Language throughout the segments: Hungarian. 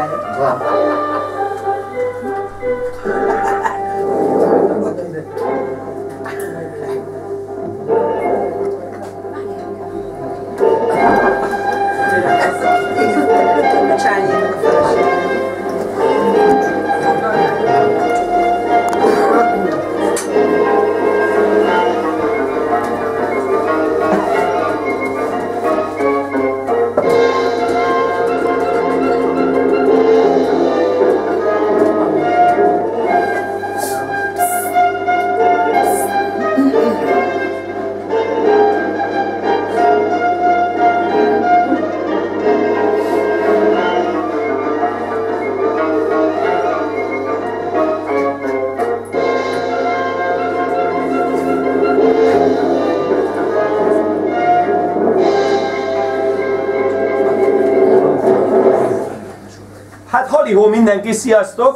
Halihó mindenki, sziasztok!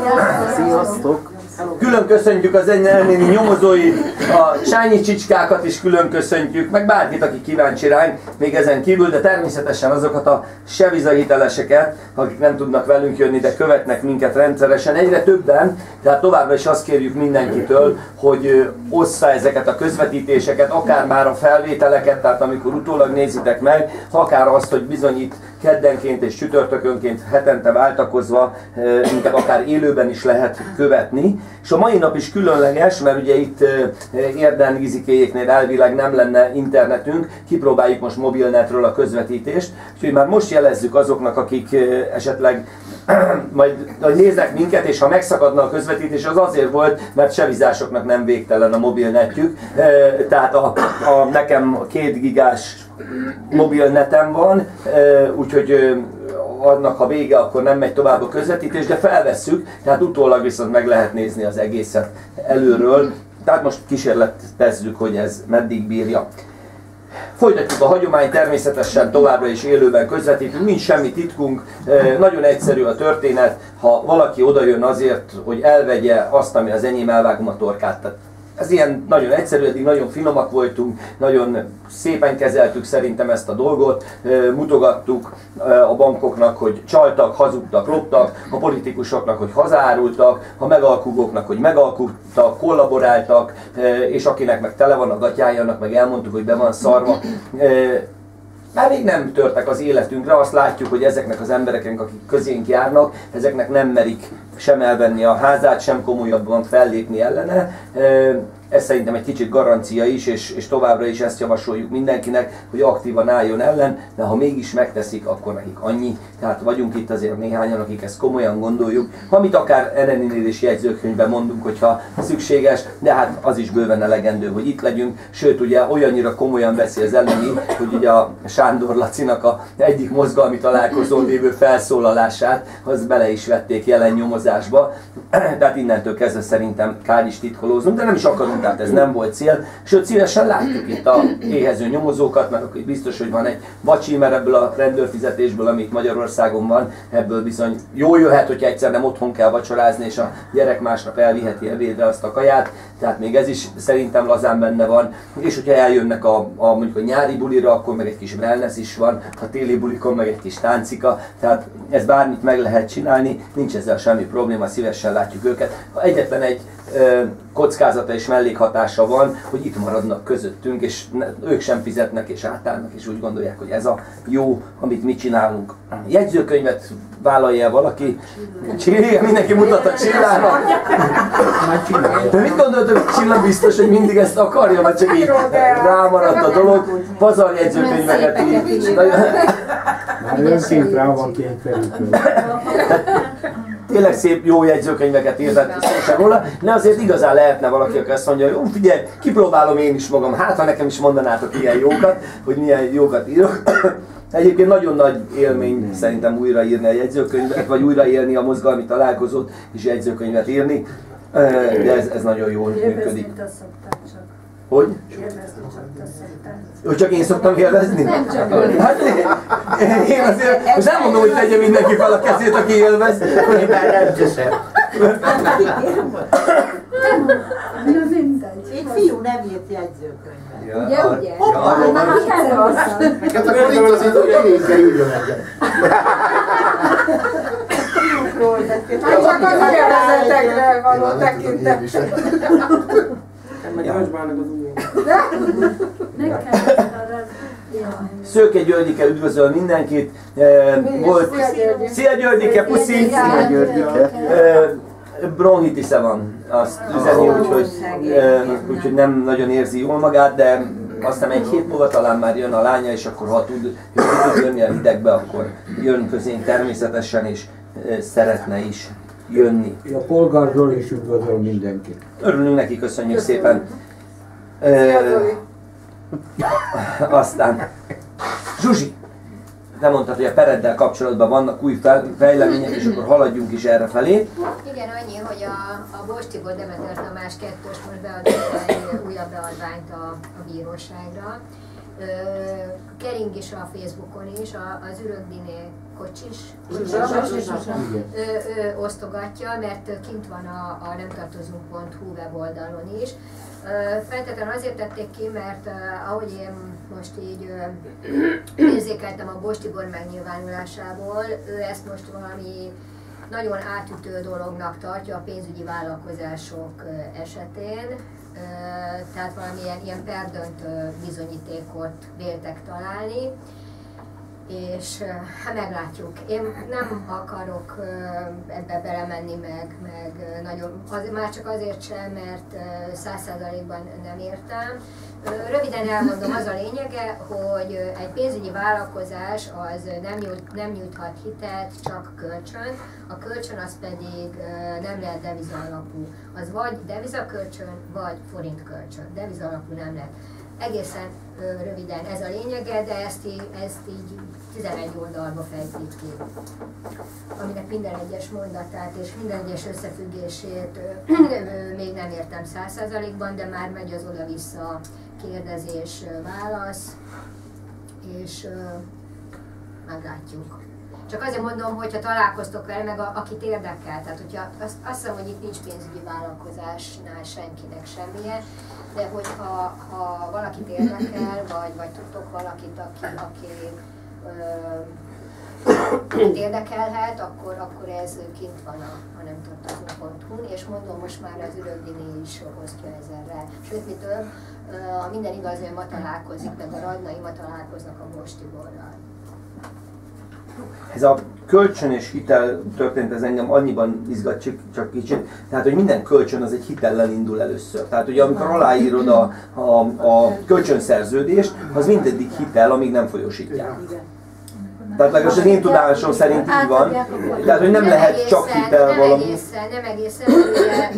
Sziasztok! Külön köszöntjük az Ennéni nyomozóit, a Sányi Csicskákat is külön köszöntjük, meg bárkit, aki kíváncsi ránk, még ezen kívül, de természetesen azokat a sevizahiteleseket, akik nem tudnak velünk jönni, de követnek minket rendszeresen, egyre többen, tehát továbbra is azt kérjük mindenkitől, hogy ossza ezeket a közvetítéseket, akár már a felvételeket, tehát amikor utólag nézitek meg, akár azt, hogy bizony itt keddenként és csütörtökönként hetente váltakozva minket akár élőben is lehet követni. És a mai nap is különleges, mert ugye itt Érden Gizikéjéknél elvileg nem lenne internetünk, kipróbáljuk most mobilnetről a közvetítést, úgyhogy már most jelezzük azoknak, akik esetleg majd néznek minket, és ha megszakadna a közvetítés, az azért volt, mert sevizásoknak nem végtelen a mobilnetjük, tehát nekem 2 gigás mobilnetem van, úgyhogy annak ha vége, akkor nem megy tovább a közvetítés, de felvesszük, tehát utólag viszont meg lehet nézni az egészet előről. Tehát most kísérletezzük, hogy ez meddig bírja. Folytatjuk a hagyományt, természetesen továbbra is élőben közvetítünk, nincs semmi titkunk, nagyon egyszerű a történet, ha valaki odajön azért, hogy elvegye azt, ami az enyém, elvágom a torkát. Tehát ez ilyen nagyon egyszerű, eddig nagyon finomak voltunk, nagyon szépen kezeltük szerintem ezt a dolgot, mutogattuk a bankoknak, hogy csaltak, hazudtak, loptak, a politikusoknak, hogy hazárultak, a megalkugóknak, hogy megalkuttak, kollaboráltak, és akinek meg tele van a gatyája, annak meg elmondtuk, hogy be van szarva. Már még nem törtek az életünkre, azt látjuk, hogy ezeknek az embereknek, akik közénk járnak, ezeknek nem merik sem elvenni a házát, sem komolyabban fellépni ellene. Ez szerintem egy kicsit garancia is, és továbbra is ezt javasoljuk mindenkinek, hogy aktívan álljon ellen, de ha mégis megteszik, akkor nekik annyi. Tehát vagyunk itt azért néhányan, akik ezt komolyan gondoljuk, amit akár Ennél is jegyzőkönyvben mondunk, hogyha szükséges, de hát az is bőven elegendő, hogy itt legyünk. Sőt, ugye olyannyira komolyan veszi az elleni, hogy ugye a Sándor Lacinak a egyik mozgalmi találkozón lévő felszólalását, az bele is vették jelen nyomozásba. Tehát innentől kezdve szerintem kár is titkolóznunk, de nem is akarunk, tehát ez nem volt cél. Sőt, szívesen látjuk itt a éhező nyomozókat, mert akkor biztos, hogy van egy vacsimer ebből a rendőrfizetésből, amit Magyarországon van, ebből bizony jól jöhet, hogyha egyszer nem otthon kell vacsorázni, és a gyerek másnap elviheti ebédre azt a kaját, tehát még ez is szerintem lazán benne van. És hogyha eljönnek mondjuk a nyári bulira, akkor meg egy kis wellness is van, a téli bulikon meg egy kis táncika, tehát ez bármit meg lehet csinálni, nincs ezzel semmi probléma, szívesen látjuk őket. Egyetlen egy kockázata és mellékhatása van, hogy itt maradnak közöttünk, és ők sem fizetnek és átállnak, és úgy gondolják, hogy ez a jó, amit mi csinálunk. Jegyzőkönyvet vállalja el valaki? Csilla, mindenki mutat a Csillának. De mit gondoltok, hogy Csilla biztos, hogy mindig ezt akarja, vagy csak így rámaradt a dolog? Pazar jegyzőkönyveket így. Már önként rá van kényszerítő. Tényleg szép, jó jegyzőkönyveket írt, szó sem róla, de azért igazán lehetne valaki, aki azt mondja, hogy jó, figyelj, kipróbálom én is magam, hát ha nekem is mondanátok ilyen jókat, hogy milyen jókat írok. Egyébként nagyon nagy élmény szerintem újraírni a jegyzőkönyvet, vagy újraírni a mozgalmi találkozót és jegyzőkönyvet írni, de ez nagyon jól működik. Hogy? Hogy csak én szoktam élvezni? Nem csak hát én azért, most nem mondom, hogy tegye mindenki fel a kezét, aki élvez. Én már nem teszem. Egy fiú nem írt jegyzőkönyvet. Ugye? Hát akkor itt az idő, hogy én kell írjon egyet. Hát csak az a kerezetekre való tekintettel. Szőke Györgyike üdvözöl mindenkit. Volt Szia Györgyike, puszi! Bronchitisze van, azt üzeni, úgyhogy nem nagyon érzi jól magát, de aztán egy hét múlva talán már jön a lánya, és akkor ha tud jönni a hidegbe, akkor jön közénk természetesen, és szeretne is jönni. A Polgár Zsoli is üdvözöl mindenkit. Örülünk neki, köszönjük szépen. Aztán Zsuzsi, te mondtad, hogy a pereddel kapcsolatban vannak új fejlemények, és akkor haladjunk is erre felé. Igen, annyi, hogy a Bos Tibor Demeter Tamás 2-ös most beadott egy újabb beadványt a bíróságra. Kering is a Facebookon is, az Ürögdiné Kocsis osztogatja, mert kint van a nemtartozunk.hu weboldalon is. Feltétlenül azért tették ki, mert ahogy én most így érzékeltem a Bos Tibor megnyilvánulásából, ő ezt most valami nagyon átütő dolognak tartja a pénzügyi vállalkozások esetén. Tehát valamilyen ilyen perdöntő bizonyítékot véltek találni, és hát meglátjuk. Én nem akarok ebbe belemenni, meg nagyon, már csak azért sem, mert 100%-ban nem értem. Röviden elmondom, az a lényege, hogy egy pénzügyi vállalkozás az nem nyújthat hitelt, csak kölcsön. A kölcsön az pedig nem lehet deviza alapú. Az vagy devizakölcsön, vagy forint kölcsön. Deviza alapú nem lehet. Egészen röviden ez a lényege, de ezt így 11 oldalba fejtik ki, aminek minden egyes mondatát és minden egyes összefüggését még nem értem 100%-ban, de már megy az oda-vissza kérdezés, válasz, és meglátjuk. Csak azért mondom, hogyha találkoztok vele, meg akit érdekel, tehát hogyha azt hiszem, hogy itt nincs pénzügyi vállalkozásnál senkinek semmije, de hogyha valakit érdekel, vagy tudtok valakit, aki érdekelhet, akkor ez kint van a nemtartozunk.hu-n, és mondom, most már az Ürögdiné is osztja ezerre. Sőt, mi több, a Minden Igaz, hogy ma találkozik, meg a Radnai ma találkoznak a Bos Tiborral. Ez a kölcsönös hitel történt, ez engem annyiban izgat csak kicsit, tehát hogy minden kölcsön az egy hitellel indul először. Tehát ugye amikor aláírod a kölcsönszerződést, az mindeddig hitel, amíg nem folyósítják. Tehát legalábbis az én tudásom szerint így van. Tehát, hogy nem lehet csak hitel valami. Nem egészen, ugye,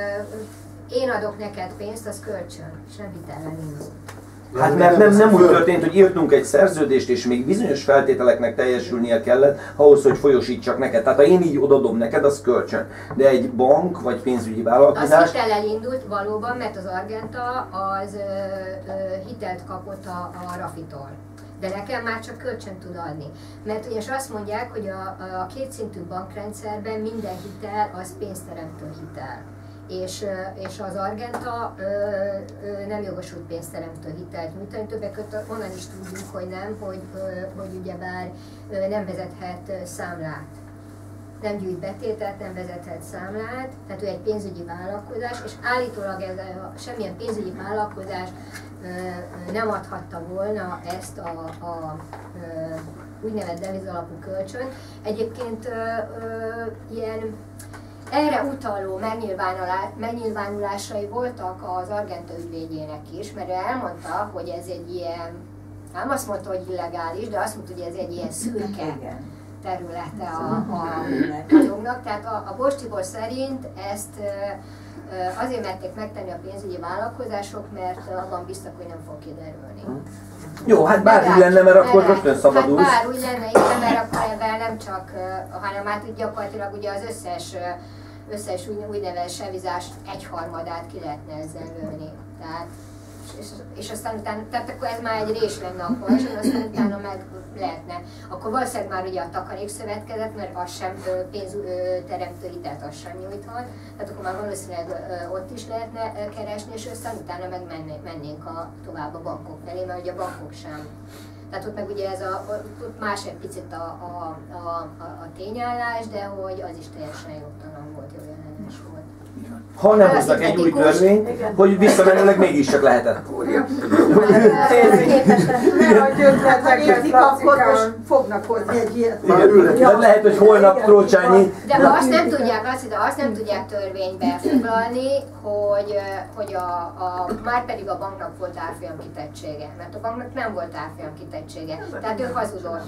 én adok neked pénzt, az kölcsön, sem hitellel indul. Hát mert nem úgy történt, hogy írtunk egy szerződést, és még bizonyos feltételeknek teljesülnie kellett ahhoz, hogy folyosítsak neked. Tehát ha én így odadom neked, az kölcsön. De egy bank vagy pénzügyi vállalkozás... Az hitellel indult valóban, mert az Argenta az hitelt kapott a Rafitól. De nekem már csak kölcsön tud adni. Mert ugyanis azt mondják, hogy a kétszintű bankrendszerben minden hitel az pénzteremtő hitel. És az Argenta nem jogosult pénzteremtő hitelt nyújtani, többek között onnan is tudjuk, hogy nem, hogy ugyebár nem vezethet számlát. Nem gyűjt betételt, nem vezethet számlát, tehát ő egy pénzügyi vállalkozás, és állítólag semmilyen pénzügyi vállalkozás nem adhatta volna ezt a úgynevezett devizalapú kölcsönt. Egyébként ilyen erre utaló megnyilvánulásai voltak az Argenta ügyvédjének is, mert ő elmondta, hogy ez egy ilyen, nem azt mondta, hogy illegális, de azt mondta, hogy ez egy ilyen szürke területe a jognak. Tehát a Bos Tibor szerint ezt azért merték megtenni a pénzügyi vállalkozások, mert abban biztos, hogy nem fog kiderülni. Jó, hát bárhogy lenne, mert akkor rögtön szabadulsz. Hát bárhogy lenne, igen, mert akkor ebben nem csak, hanem hát gyakorlatilag ugye az összes úgynevezett sevizás egyharmadát ki lehetne ezzel lőni. Tehát, és aztán utána, tehát akkor ez már egy rés lenne akkor, és aztán utána meg lehetne. Akkor valószínűleg már ugye a takarékszövetkezet, mert az sem pénzteremtő hitelt az sem nyújthat, tehát akkor már valószínűleg ott is lehetne keresni, és aztán utána meg mennénk tovább a bankok felé, mert ugye a bankok sem. Tehát ott meg ugye ez ott más egy picit a tényállás, de hogy az is teljesen jogtalan volt, jó ellenes volt. Ha nem hoznak egy új törvényt, hogy visszamenőleg mégiscsak lehetett. Akkor most fognak hozni egy ilyet. Igen. Lehet, hogy holnap Trócsányi... De azt nem tudják törvénybe foglalni, hogy már pedig a banknak volt árfolyam kitettsége. Mert a banknak nem volt árfolyam kitettsége. Tehát ő hazudott.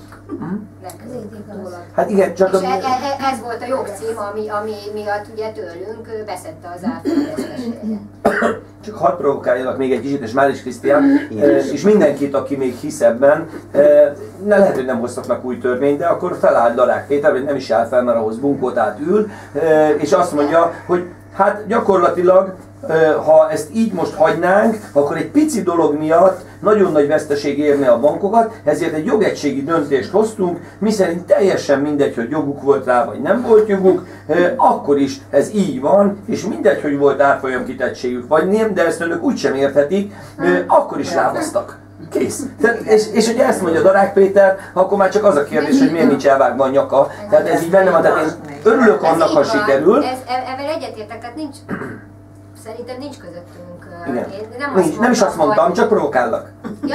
Hát igen, csak... És ez volt a jogcím, ami miatt ugye tőlünk beszedte az árfolyam veszteséget. Csak hadd provokáljalak még egy kicsit, és Máris Krisztián, és mindenkit, aki még hisz ebben, lehet, hogy nem hoztak új törvényt, de akkor feláll Darák Péter, vagy nem is áll fel, mert ahhoz bunkót átül, és azt mondja, hogy hát gyakorlatilag, ha ezt így most hagynánk, akkor egy pici dolog miatt nagyon nagy veszteség érne a bankokat, ezért egy jogegységi döntést hoztunk, miszerint teljesen mindegy, hogy joguk volt rá, vagy nem volt joguk, akkor is ez így van, és mindegy, hogy volt árfolyam kitettségük, vagy nem, de ezt önök úgysem érthetik, akkor is rávasztak. Kész. És hogy ezt mondja Darák Péter, akkor már csak az a kérdés, hogy miért nincs elvágva a nyaka. Tehát ez így benne van, tehát én örülök annak, ha sikerül. Ezzel egyetértek, tehát nincs, szerintem nincs közöttünk. Igen. Nem is azt mondtam, csak provokállak. Ja,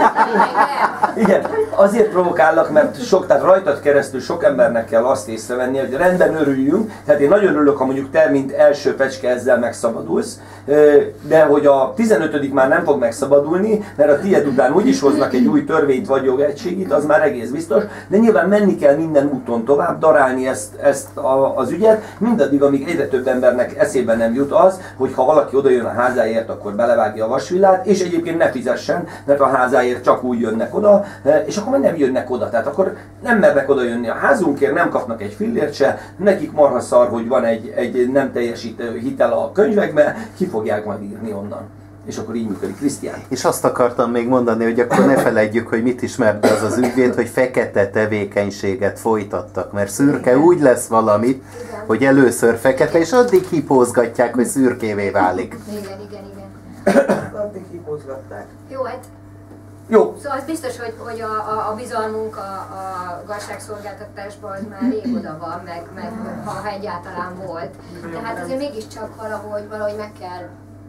igen, azért provokállak, mert tehát rajtad keresztül sok embernek kell azt észrevenni, hogy rendben örüljünk, tehát én nagyon örülök, ha mondjuk te, mint első fecske ezzel megszabadulsz, de hogy a 15. már nem fog megszabadulni, mert a tiéd után úgyis hoznak egy új törvényt vagy jogegységit, az már egész biztos, de nyilván menni kell minden úton tovább, darálni ezt az ügyet, mindaddig, amíg egyre több embernek eszébe nem jut az, hogy ha valaki odajön a házáért, akkor belevágja a vasvillát, és egyébként ne fizessen, mert a házáért csak úgy jönnek oda, és akkor már nem jönnek oda. Tehát akkor nem mernek oda jönni a házunkért, nem kapnak egy fillért se, nekik marha szar, hogy van egy nem teljesítő hitel a könyvekbe, ki fogják majd írni onnan. És akkor így működik. Krisztián. És azt akartam még mondani, hogy akkor ne feledjük, hogy mit ismert be az ügyvéd, hogy fekete tevékenységet folytattak, mert szürke úgy lesz valamit, hogy először fekete, és addig hipózgatják, hogy szürkévé válik. Igen. Addig hipózgatták. Jó, hát Jó. szóval az biztos, hogy a bizalmunk a igazságszolgáltatásban az már rég oda van, meg ha egyáltalán volt. Tehát azért mégiscsak valahogy meg kell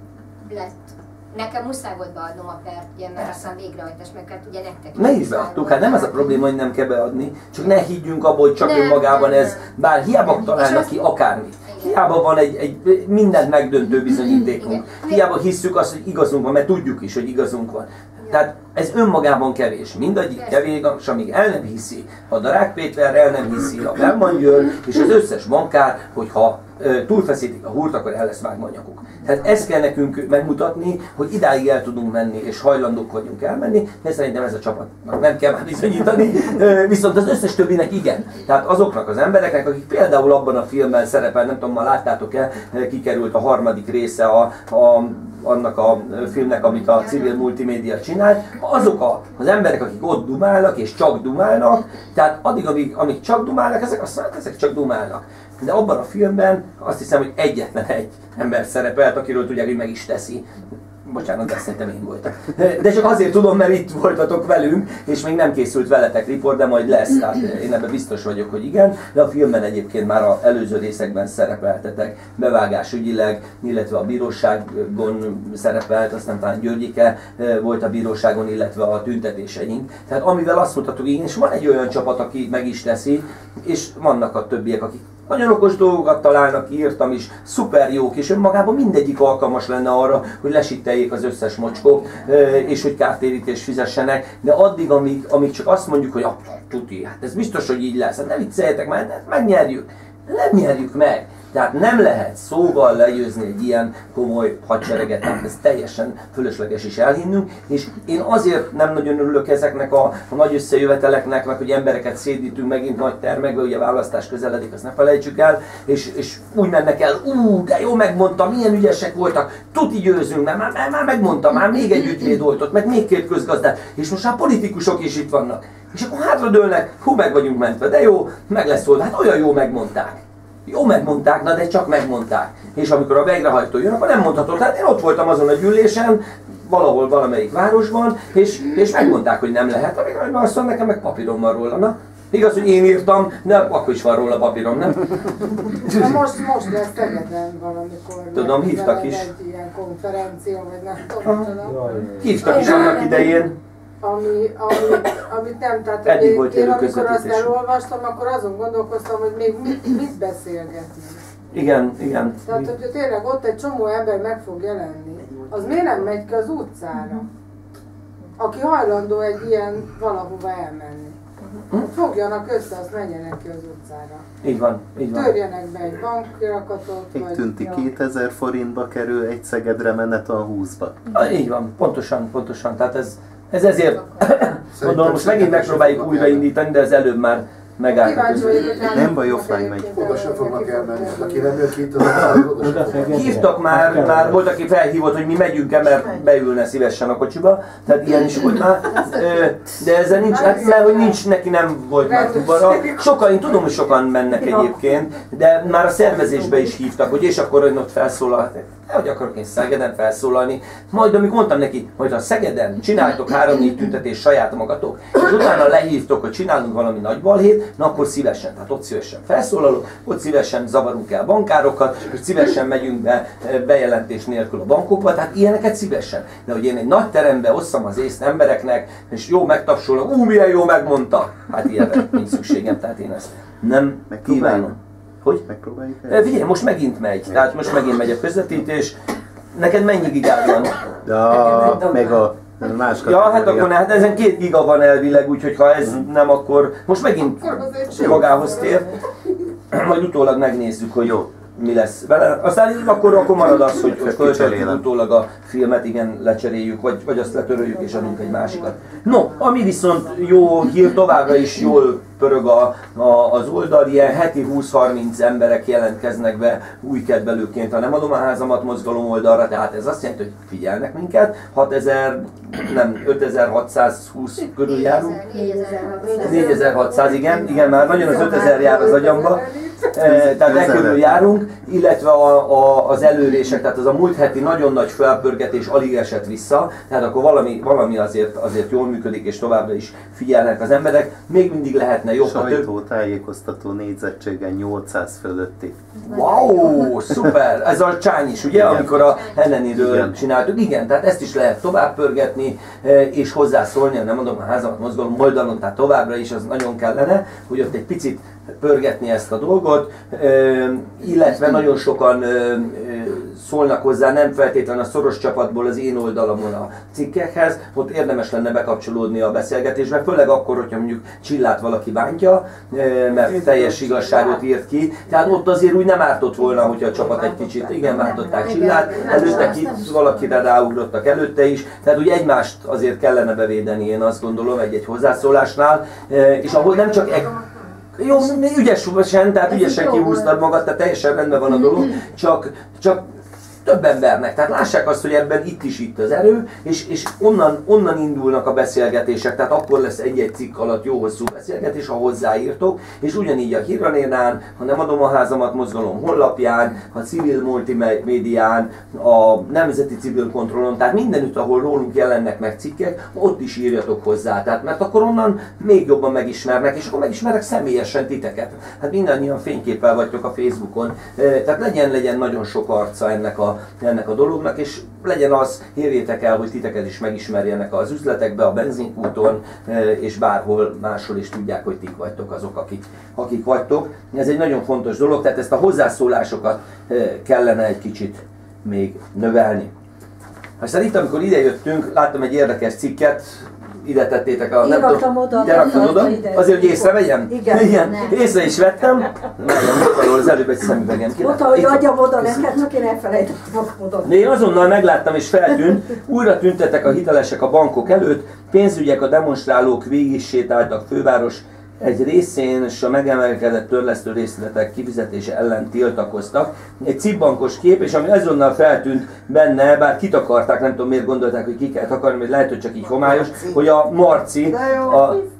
nekem muszáj volt beadnom a pert, ugye, mert aztán végrehajtás meg kellett ugye nektek. Ne is beadtuk, hát nem ez a probléma, hogy nem kell beadni, csak ne higgyünk abba, hogy csak önmagában ez, bár hiába találnak ki akármit. Hiába van egy mindent megdöntő bizonyítékunk. Hiába hisszük azt, hogy igazunk van, mert tudjuk is, hogy igazunk van. Tehát ez önmagában kevés. Mindegyik kevés, amíg el nem hiszi a Darák Péter, el nem hiszi a Bellman György, és az összes bankár, hogyha túlfeszítik a húrt, akkor el lesz vágva a nyakuk. Tehát ezt kell nekünk megmutatni, hogy idáig el tudunk menni, és hajlandók vagyunk elmenni, de szerintem ez a csapatnak nem kell már bizonyítani, viszont az összes többinek igen. Tehát azoknak az embereknek, akik például abban a filmben szerepel, nem tudom, ma láttátok-e, kikerült a harmadik része annak a filmnek, amit a Civil Multimédia csinál, azok az emberek, akik ott dumálnak, és csak dumálnak, tehát addig, amíg csak dumálnak, ezek csak dumálnak. De abban a filmben azt hiszem, hogy egyetlen egy ember szerepelt, akiről tudják, hogy meg is teszi. Bocsánat, de szerintem én voltam. De csak azért tudom, mert itt voltatok velünk, és még nem készült veletek riport, de majd lesz. Tehát én ebben biztos vagyok, hogy igen. De a filmben egyébként már az előző részekben szerepeltetek bevágásügyileg, illetve a bíróságon szerepelt, aztán talán Györgyike volt a bíróságon, illetve a tüntetéseink. Tehát amivel azt mondhatok, igen, és van egy olyan csapat, aki meg is teszi, és vannak a többiek, akik nagyon okos dolgokat találnak, írtam is, szuper jók, és önmagában mindegyik alkalmas lenne arra, hogy lesitteljék az összes mocskot, és hogy kártérítést fizessenek, de addig, amíg csak azt mondjuk, hogy tuti, hát ez biztos, hogy így lesz, hát ne vicceljetek már, megnyerjük. Nem nyerjük meg. Tehát nem lehet szóval legyőzni egy ilyen komoly hadsereget, tehát ez teljesen fölösleges is elhinnünk, és én azért nem nagyon örülök ezeknek a nagy összejöveteleknek, meg hogy embereket szédítünk megint nagy termekbe, ugye választás közeledik, azt ne felejtsük el, és úgy mennek el, de jó megmondtam, milyen ügyesek voltak, tuti győzünk, már megmondtam, már még egy ügyvéd volt ott, meg még két közgazdát, és most már politikusok is itt vannak. És akkor hátradőlnek, meg vagyunk mentve, de jó, meg lesz oldva, hát olyan jó megmondták. Jó megmondták, na de csak megmondták. És amikor a végrehajtó jön, akkor nem mondhatod. Hát én ott voltam azon a gyűlésen, valahol valamelyik városban, és megmondták, hogy nem lehet. Azt mondja, nekem meg papírom van róla. Na, igaz, hogy én írtam, de akkor is van róla papírom, nem? Na most lesz Szegeden valamikor. Tudom, hívtak is. Egy ilyen konferencia, vagy nem tudom. Hívtak is annak idején. Amit nem, tehát Eddig volt én amikor azt élőközvetítés. elolvastam, akkor azon gondolkoztam, hogy még mit beszélgetni. Igen, igen. Tehát, hogy tényleg ott egy csomó ember meg fog jelenni, az miért nem megy ki az utcára? Aki hajlandó egy ilyen valahova elmenni. Fogjanak össze, azt menjenek ki az utcára. Így van, így van. Törjenek be egy bankrakatot, Még vagy... tűnti 2000 forintba kerül egy Szegedre menet a 20-ba. Így van, pontosan. Tehát ez ezért, mondom, most megint megpróbáljuk újraindítani, de ez előbb már megállt. Kíváncsi vagyok, hogy Nem baj, offline megy. Oda sem fognak elmenni. Aki nem jön ki, oda sem fognak. Hívtak már volt, aki felhívott, hogy mi megyünk-e, mert beülne szívesen a kocsiba, tehát ilyen is volt már, de ezzel nincs, hát mert hogy nincs, neki nem volt már tubara. Sokan, én tudom, hogy sokan mennek egyébként, de már a szervezésbe is hívtak, hogy és akkor ön ott felszólal, hogy akarok én Szegeden felszólalni. Majd amikor mondtam neki, hogy ha Szegeden csináltok 3-4 tüntetést saját magatok, és utána lehívtok, hogy csinálunk valami nagy balhét, na akkor szívesen, tehát ott szívesen felszólalok, ott szívesen zavarunk el bankárokat, és szívesen megyünk be bejelentés nélkül a bankokba, tehát ilyeneket szívesen. De hogy én egy nagy terembe osszam az észt embereknek, és jó megtapsolok, milyen jó megmondta, hát ilyenre nincs szükségem, tehát én ezt nem kívánom. Hogy? Megpróbáljuk el? Figyelj, most megint megy, tehát most megint megy a közvetítés. Neked mennyi gigád van? Meg a más Ja, hát akkor hát ezen 2 giga van elvileg, úgyhogy ha ez nem, akkor most megint magához tér. Majd utólag megnézzük, hogy jó, mi lesz vele. Aztán akkor marad az, hogy föltöltjük utólag a filmet, igen, lecseréljük, vagy azt letöröljük és adunk egy másikat. No, ami viszont jó hír, továbbra is jól pörög az oldal, ilyen heti 20-30 emberek jelentkeznek be új kedvelőként, ha nem adom a házamat mozgalom oldalra, tehát ez azt jelenti, hogy figyelnek minket, 5620 körül járunk. 4600, igen, már nagyon az 5000 jár az agyamba. Tehát e körül járunk, illetve az előrések, tehát az a múlt heti nagyon nagy felpörgetés alig esett vissza, tehát akkor valami azért jól működik, és továbbra is figyelnek az emberek. Még mindig lehetne jobb, ha több... Sajtótájékoztató négyzettségen 800 fölötti. Wow, szuper! Ez a csány is, ugye, amikor a Helleniről csináltuk. Igen, tehát ezt is lehet tovább pörgetni, és hozzászólni, nem mondom a házamat mozgalom oldalon, tehát továbbra is az nagyon kellene, hogy ott egy picit pörgetni ezt a dolgot, illetve nagyon sokan szólnak hozzá, nem feltétlenül a szoros csapatból az én oldalamon a cikkekhez, ott érdemes lenne bekapcsolódni a beszélgetésbe, főleg akkor, hogyha mondjuk Csillát valaki bántja, mert teljes igazságot írt ki, tehát ott azért úgy nem ártott volna, hogyha a csapat egy kicsit, igen, bántották Csillát, előtte valakire ráugrottak előtte is, tehát úgy egymást azért kellene bevédeni, én azt gondolom, egy hozzászólásnál, és ahol nem csak jó, ügyesen, tehát ügyesen kihúztad magad, tehát teljesen rendben van a dolog, csak több embernek. Tehát lássák azt, hogy ebben itt az erő, és onnan indulnak a beszélgetések, tehát akkor lesz egy-egy cikk alatt jó hosszú beszélgetés, ha hozzáírtok, és ugyanígy a Hírranénál, ha nem adom a házamat mozgalom honlapján, a civil multimédián, a Nemzeti Civil Kontrollon, tehát mindenütt, ahol rólunk jelennek meg cikkek, ott is írjatok hozzá, tehát mert akkor onnan még jobban megismernek, és akkor megismerek személyesen titeket. Hát mindannyian fényképpel vagytok a Facebookon, tehát legyen nagyon sok arca ennek a dolognak, és legyen az, érjétek el, hogy titeket is megismerjenek az üzletekbe, a benzinkúton, és bárhol máshol is tudják, hogy tik vagytok azok, akik vagytok. Ez egy nagyon fontos dolog, tehát ezt a hozzászólásokat kellene egy kicsit még növelni. Aztán itt, amikor idejöttünk, láttam egy érdekes cikket, ide tettétek a... Én raktam oda. Te raktad oda? Azért, hogy észrevegyem? Igen. Észre is vettem. Nagyon az előbb egy szemüvegem. Mondta, hogy adjam oda neked, csak én elfelejtettem oda. De én azonnal megláttam és feltűnt, újra tüntettek a hitelesek a bankok előtt, pénzügyek, a demonstrálók végig sétáltak főváros egy részén, és a megemelkedett törlesztő részletek kifizetése ellen tiltakoztak. Egy cibbankos kép, és ami azonnal feltűnt benne, bár kitakarták, nem tudom miért gondolták, hogy ki kell takarni, mert lehet, hogy csak így homályos, hogy a Marci,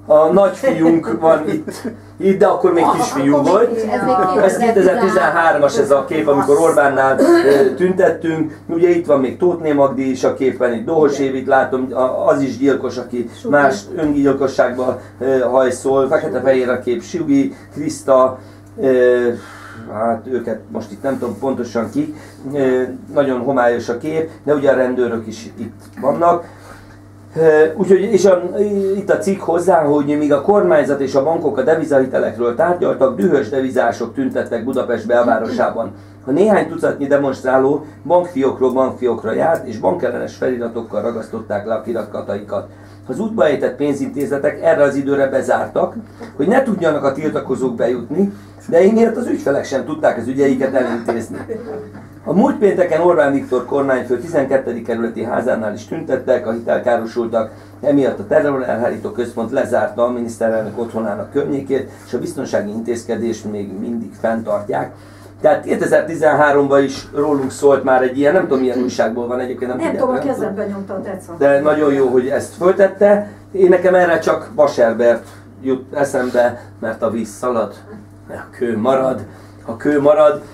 A nagyfiunk van itt, de akkor még kisfiú volt. Ez 2013-as ez a kép, amikor Orbánnál tüntettünk. Ugye itt van még Tóthné Magdi is a képen, itt Dohos Évit látom, az is gyilkos, aki más öngyilkosságba hajszol. Fekete-fehér a kép, Sugi, Kriszta, hát őket most itt nem tudom pontosan ki, nagyon homályos a kép, de ugye a rendőrök is itt vannak. Úgyhogy itt a cikk hozzá, hogy míg a kormányzat és a bankok a devizahitelekről tárgyaltak, dühös devizások tüntettek Budapest belvárosában. A néhány tucatnyi demonstráló bankfiókra járt, és bankellenes feliratokkal ragasztották le a kirakataikat. Az útba ejtett pénzintézetek erre az időre bezártak, hogy ne tudjanak a tiltakozók bejutni, de emiatt az ügyfelek sem tudták az ügyeiket elintézni. A múlt pénteken Orbán Viktor kormányfő 12. kerületi házánál is tüntettek, a hitelkárosultak, emiatt a terrorelhárító központ lezárta a miniszterelnök otthonának környékét, és a biztonsági intézkedést még mindig fenntartják. Tehát 2013-ban is rólunk szólt már egy ilyen, nem tudom milyen újságból van egyébként. Nem tudom, a kezemben nyomta a tetszett. De nagyon jó, hogy ezt föltette. Én nekem erre csak Vaserbert jut eszembe, mert a víz szalad, a kő marad.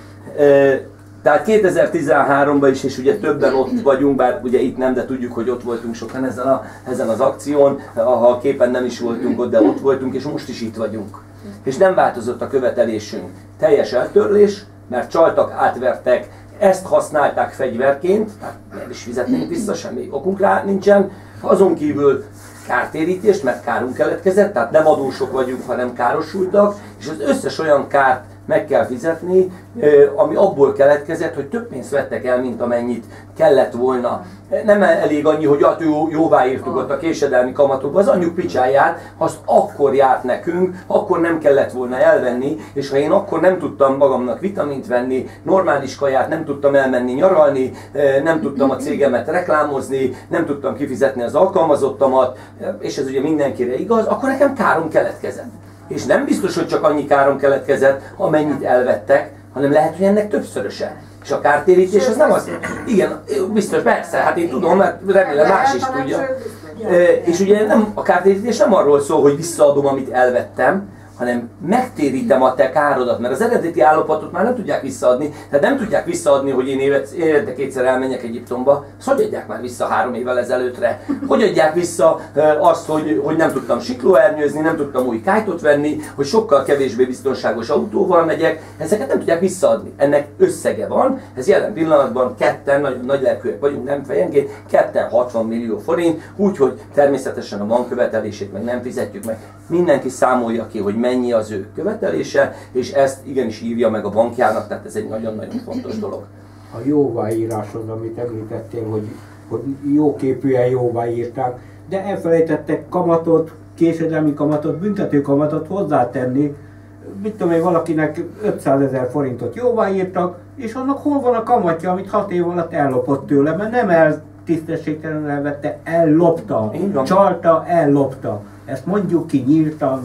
Tehát 2013-ban is, és ugye többen ott vagyunk, bár ugye itt nem, de tudjuk, hogy ott voltunk sokan ezen az akción, ha a képen nem is voltunk ott, de ott voltunk, és most is itt vagyunk. És nem változott a követelésünk. Teljes eltörlés, mert csaltak, átvertek, ezt használták fegyverként, tehát nem is fizetnénk vissza, semmi okunk rá nincsen. Azon kívül kártérítést, mert kárunk keletkezett, tehát nem adósok vagyunk, hanem károsultak, és az összes olyan kárt meg kell fizetni, ami abból keletkezett, hogy több pénzt vettek el, mint amennyit kellett volna. Nem elég annyi, hogy jóváírtuk ott a késedelmi kamatokba, az anyjuk picsáját, azt akkor járt nekünk, akkor nem kellett volna elvenni, és ha én akkor nem tudtam magamnak vitamint venni, normális kaját, nem tudtam elmenni nyaralni, nem tudtam a cégemet reklámozni, nem tudtam kifizetni az alkalmazottamat, és ez ugye mindenkire igaz, akkor nekem károm keletkezett. És nem biztos, hogy csak annyi károm keletkezett, amennyit elvettek, hanem lehet, hogy ennek többszöröse. És a kártérítés az nem az. Igen, biztos, persze, hát én tudom, mert remélem más is tudja. És ugye a kártérítés nem arról szól, hogy visszaadom, amit elvettem, hanem megtérítem a te károdat, mert az eredeti állapotot már nem tudják visszaadni, tehát nem tudják visszaadni, hogy én évente kétszer elmenjek Egyiptomba, azt hogy adják már vissza 3 évvel ezelőttre? Hogy adják vissza azt, hogy nem tudtam siklóernyőzni, nem tudtam új kájtot venni, hogy sokkal kevésbé biztonságos autóval megyek, ezeket nem tudják visszaadni. Ennek összege van, ez jelen pillanatban ketten, nagyon nagy lelkűek vagyunk, nem fejenként, 60 millió forint, úgyhogy természetesen a bankkövetelését meg nem fizetjük meg. Mindenki számolja ki, hogy mennyi az ő követelése, és ezt igenis írja meg a bankjának, tehát ez egy nagyon-nagyon fontos dolog. A jóváírásod, amit említettél, hogy jóképűen jóváírták, de elfelejtettek kamatot, késedelmi kamatot, büntető kamatot hozzátenni. Mit tudom én, valakinek 500 000 forintot jóváírtak, és annak hol van a kamatja, amit 6 év alatt ellopott tőle, mert nem tisztességtelenül elvette, ellopta, csalta, ellopta. Ezt mondjuk ki nyíltan.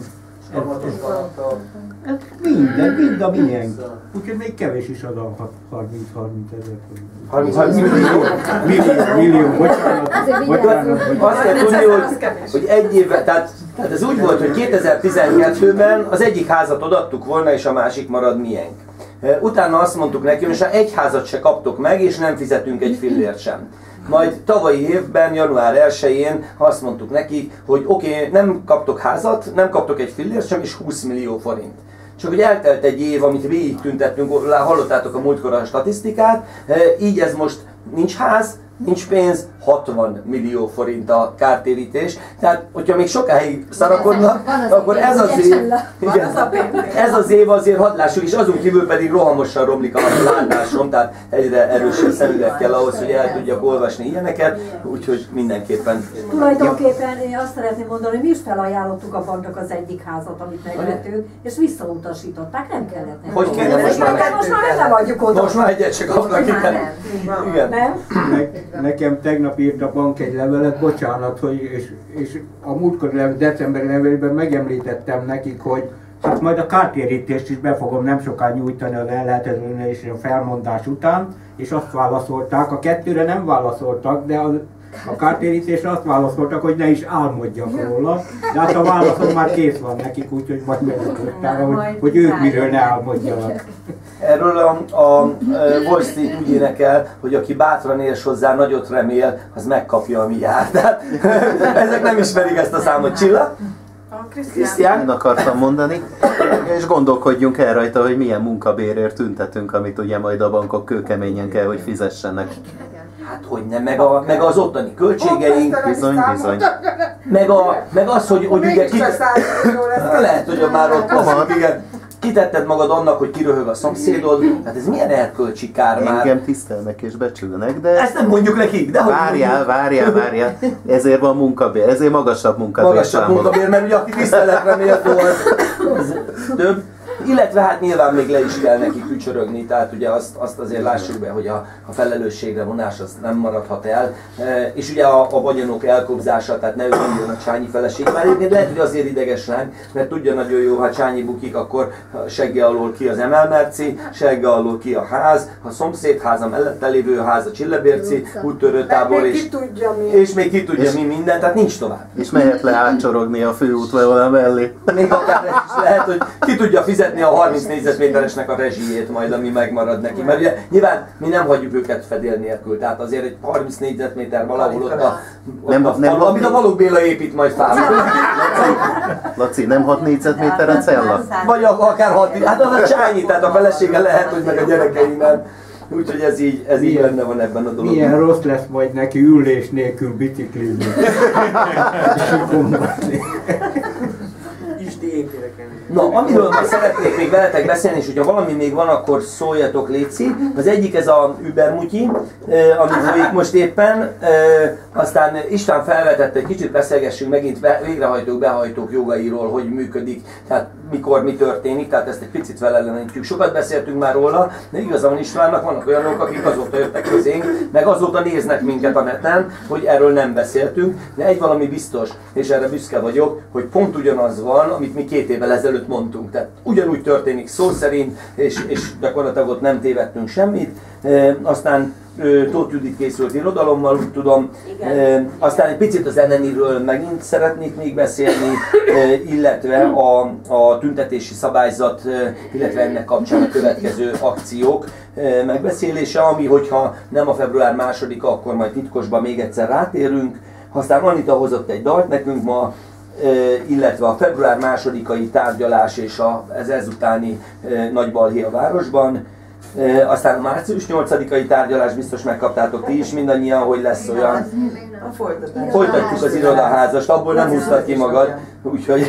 Ez mind a miénk. Úgyhogy még kevés is az a 30 000 millió, bocsánat. Azt kell tudni, hogy egy évvel, tehát ez úgy volt, hogy 2012-ben az egyik házat odaadtuk volna, és a másik marad miénk. Utána azt mondtuk neki, hogy egy házat se kaptok meg, és nem fizetünk egy fillért sem. Majd tavalyi évben, január 1-én azt mondtuk neki, hogy oké, nem kaptok házat, nem kaptok egy fillért sem, és 20 millió forint. Csak hogy eltelt egy év, amit végig tüntettünk, hallottátok a múltkor a statisztikát, így ez most nincs ház, nincs pénz, 60 millió forint a kártérítés. Tehát, hogyha még sokáig szarakodnak, akkor ez az év azért hadd lássuk, és azon kívül pedig rohamosan romlik a látásom, tehát egyre erősebb szemüveg kell ahhoz, hogy el tudjak olvasni ilyeneket, úgyhogy mindenképpen. Tulajdonképpen én azt szeretném mondani, hogy mi is felajánlottuk a banknak az egyik házat, amit megvettünk, és visszautasították, nem kellett neki. Hogy kéne most már? Most már nem adjuk oda. Most már egyet se kapnak, igen. Nem? Nekem tegnap írt a bank egy levelet, bocsánat, hogy, és a múltkor decemberi levelében megemlítettem nekik, hogy hát majd a kártérítést is be fogom nem soká nyújtani az ellehetetlenülés és a felmondás után, és azt válaszolták, a kettőre nem válaszoltak, de A kártérítésre azt válaszoltak, hogy ne is álmodjak róla, de hát a válaszom már kész van nekik, úgyhogy majd megyek utána, hogy ők miről ne álmodjanak. Erről a Wall Street úgy énekel, hogy aki bátran érs hozzá, nagyot remél, az megkapja, ami jár. Tehát ezek nem ismerik ezt a számot. Csilla? Krisztián? Én akartam mondani, és gondolkodjunk el rajta, hogy milyen munkabérért tüntetünk, amit ugye majd a bankok kőkeményen kell, hogy fizessenek. Hát hogy nem, meg az ottani költségeink, Bizony, bizony. meg az, hogy ugye lehet, hogy már ott az, igen. Kitetted magad annak, hogy kiröhög a szomszédod, hát ez milyen erkölcsi kár már. Engem tisztelnek és becsülnek, de... Ezt nem mondjuk nekik, de... Várjál. Ezért van munkabér, ezért magasabb munkabér. Magasabb munkabér, mert ugye aki tiszteletre méltó, az több. Illetve hát nyilván még le is kell neki kücsörögni, tehát ugye azt azért lássuk be, hogy a felelősségre vonás az nem maradhat el. És ugye a vagyonok elkobzása, tehát ne örüljön a Csányi feleség. Már egyébként lehet, hogy azért ideges ránk, mert tudja nagyon jó, ha Csányi bukik, akkor segge alól ki az Emelmerci, segge alól ki a ház, a szomszédháza mellette lévő ház, a Csillebérci, úttörőtábor, és még ki tudja mi minden, tehát nincs tovább. És mehet le átcsorogni a főútvonal mellé. Még akár is lehet, hogy ki tudja fizetni a 30 négyzetméteresnek a rezsijét majd, ami megmarad neki. Mert ugye nyilván mi nem hagyjuk őket fedél nélkül, tehát azért egy 30 négyzetméter valahol ott amit a Valók Béla épít majd fába. Laci, nem 6 négyzetméter a cella? Vagy akár 6, hát az a Csányi, tehát a felesége lehet, hogy meg a gyerekei nem. Úgyhogy ez így benne van ebben a dologban. Milyen rossz lesz majd neki ülés nélkül biciklizni. Na, amiről már szeretnék még veletek beszélni, és hogyha valami még van, akkor szóljatok, létszi. Az egyik ez a Uber Mutyi, ami folyik most éppen. Aztán István felvetette, egy kicsit beszélgessünk megint végrehajtók, behajtók jogairól, hogy működik, tehát mikor mi történik, tehát ezt egy picit felellenítjük. Sokat beszéltünk már róla, de igazán Istvánnak vannak olyanok, akik azóta jöttek közénk, meg azóta néznek minket a neten, hogy erről nem beszéltünk, de egy valami biztos, és erre büszke vagyok, hogy pont ugyanaz van, amit mi 2 évvel ezelőtt mondtunk. Tehát ugyanúgy történik szó szerint, és gyakorlatilag ott nem tévedtünk semmit. Aztán Tóth Judit készült irodalommal, úgy tudom. Aztán egy picit az NNI-ről megint szeretnék még beszélni, illetve a tüntetési szabályzat, illetve ennek kapcsán a következő akciók megbeszélése, ami hogyha nem a február 2-a, akkor majd titkosban még egyszer rátérünk. Aztán Anita hozott egy dalt nekünk ma, illetve a február 2-ai tárgyalás és az ezutáni nagy balhé a városban. Aztán a március 8-ai tárgyalás biztos megkaptátok ti is mindannyian, hogy lesz olyan. Folytatjuk az irodaházast, abból nem húztad ki magad, úgyhogy...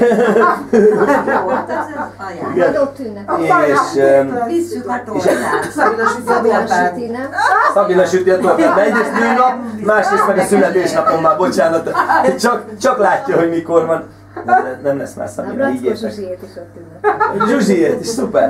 Szabina süti a tortát, de egyrészt nőnap, másrészt meg a születésnapon már, bocsánat, csak látja, hogy mikor van. Nem lesz már Szabina, így értek. Zsuzsiét is, szuper.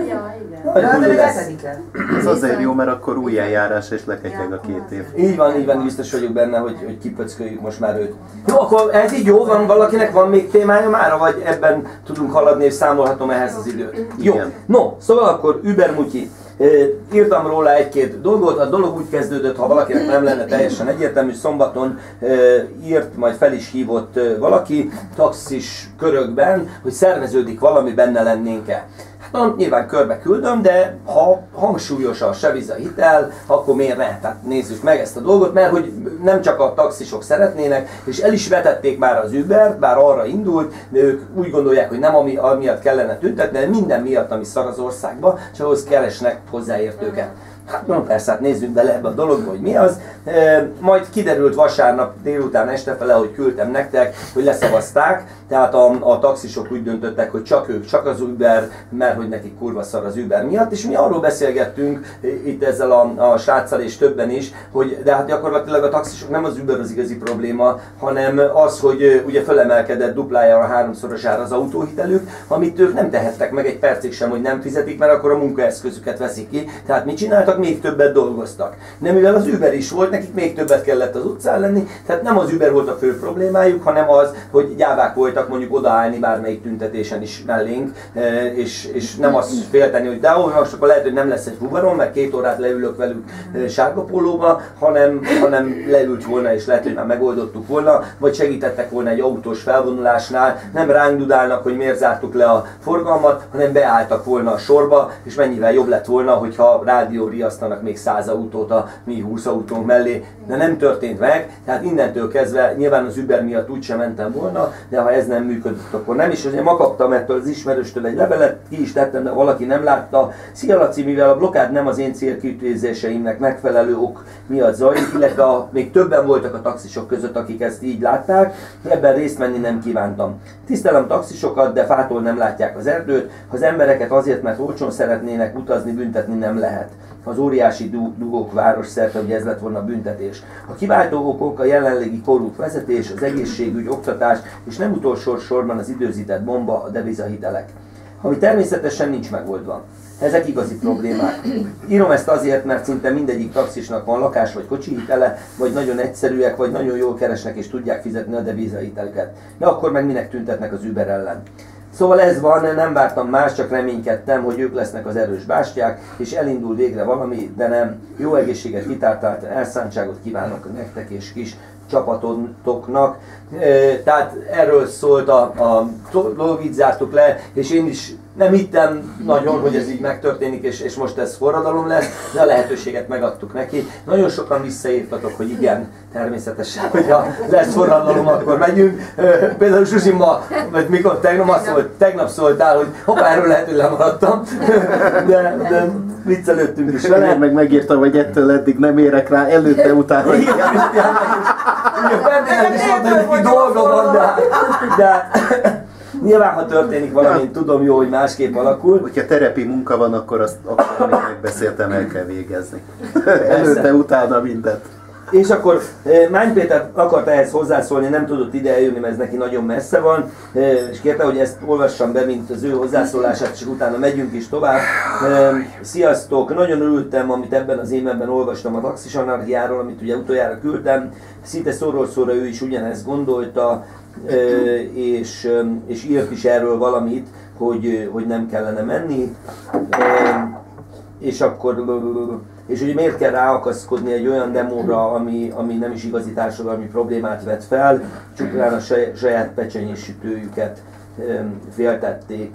Ez azért jó, mert akkor új eljárás és leketyeg a 2 év. Így van, biztos vagyok benne, hogy kipöcköljük most már őt. Jó, akkor ez így jó, van valakinek van még témája mára, vagy ebben tudunk haladni és számolhatom ehhez az időt? Jó, no, szóval akkor Uber Mutyi. Írtam róla 1-2 dolgot, a dolog úgy kezdődött, ha valakinek nem lenne teljesen egyértelmű, szombaton írt, majd fel is hívott valaki taxis körökben, hogy szerveződik valami, benne lennénk-e. Hát nyilván körbe küldöm, de ha hangsúlyos a Seviza hitel, akkor miért ne? Tehát nézzük meg ezt a dolgot, mert hogy nem csak a taxisok szeretnének, és el is vetették már az Ubert, bár arra indult, de ők úgy gondolják, hogy nem amiatt kellene tüntetni, de minden miatt, ami szar az országba, és ahhoz keresnek hozzáértőket. Hát no, persze, hát nézzünk bele ebbe a dologba, hogy mi az. Majd kiderült vasárnap délután este fele, hogy küldtem nektek, hogy leszavazták. Tehát a taxisok úgy döntöttek, hogy csak ők, csak az Uber, mert hogy nekik kurva szar az Uber miatt. És mi arról beszélgettünk itt ezzel a sráccal és többen is, hogy de hát gyakorlatilag a taxisok nem az Uber az igazi probléma, hanem az, hogy ugye fölemelkedett duplájára, 3-szorosára az autóhitelük, amit ők nem tehettek meg egy percig sem, hogy nem fizetik, mert akkor a munkaeszközüket veszik ki. Tehát mit csináltak? Még többet dolgoztak. De mivel az Uber is volt, nekik még többet kellett az utcán lenni, tehát nem az Uber volt a fő problémájuk, hanem az, hogy gyávák voltak mondjuk odaállni bármelyik tüntetésen is mellénk, és nem azt félteni, hogy de most akkor lehet, hogy nem lesz egy fuvaron, mert 2 órát leülök velük sárga pólóba, hanem leült volna, és lehet, hogy már megoldottuk volna, vagy segítettek volna egy autós felvonulásnál, nem ránk dudálnak, hogy miért zártuk le a forgalmat, hanem beálltak volna a sorba, és mennyivel jobb lett volna, hogyha rádió riasztanak még 100 autót a mi 20 autónk mellé, de nem történt meg, tehát innentől kezdve nyilván az Uber miatt úgysem mentem volna, de ha ez nem működött, akkor nem is. Azért ma kaptam ettől az ismerőstől egy levelet, ki is tettem, de valaki nem látta. Szia Laci, mivel a blokkád nem az én célkitűzéseimnek megfelelő ok miatt zajlik, illetve még többen voltak a taxisok között, akik ezt így látták, ebben részt venni nem kívántam. Tisztelem taxisokat, de fától nem látják az erdőt, ha az embereket azért, mert olcsón szeretnének utazni, büntetni nem lehet. Az óriási dugók város szerte, hogy ez lett volna a büntetés. A kiváltó okok a jelenlegi korrupt vezetés, az egészségügy, oktatás, és nem utolsó sorban az időzített bomba, a devizahitelek. Ami természetesen nincs megoldva. Ezek igazi problémák. Írom ezt azért, mert szinte mindegyik taxisnak van lakás vagy kocsi hitele, vagy nagyon egyszerűek, vagy nagyon jól keresnek és tudják fizetni a devizahitelüket. De akkor meg minek tüntetnek az Uber ellen? Szóval ez van, nem vártam más, csak reménykedtem, hogy ők lesznek az erős bástyák, és elindul végre valami, de nem. Jó egészséget, kitártált elszántságot kívánok nektek és kis csapatoknak. Tehát erről szólt a dolog, így zártuk le, és én is nem hittem nagyon, hogy ez így megtörténik, és most ez forradalom lesz, de a lehetőséget megadtuk neki. Nagyon sokan visszaírtatok, hogy igen, természetesen, hogyha lesz forradalom, akkor megyünk. Például Zsuzsi ma, vagy mikor tegnap szóltál, hogy hoppá, erről lehet, hogy lemaradtam, de viccelődtünk is vele. Én meg megírtam, hogy ettől eddig nem érek rá, előtte, utána. Igen, ugye Ferdinánd is mondta, hogy neki dolga van, de nyilván, ha történik valami, én tudom jó, hogy másképp alakul. Hogyha terepi munka van, akkor azt, amit megbeszéltem, el kell végezni. Előtte, utána mindent. És akkor Mány Péter akart ehhez hozzászólni, nem tudott ide eljönni, mert ez neki nagyon messze van, és kérte, hogy ezt olvassam be, mint az ő hozzászólását, és utána megyünk is tovább. Sziasztok! Nagyon örültem, amit ebben az évben olvastam a Taxis Anarchiáról, amit ugye utoljára küldtem. Szinte szóról szóra ő is ugyanezt gondolta, és írt is erről valamit, hogy nem kellene menni. És hogy miért kell ráakaszkodni egy olyan demóra, ami nem is igazi társadalmi problémát vet fel, csupán a saját pecsenyésütőjüket féltették.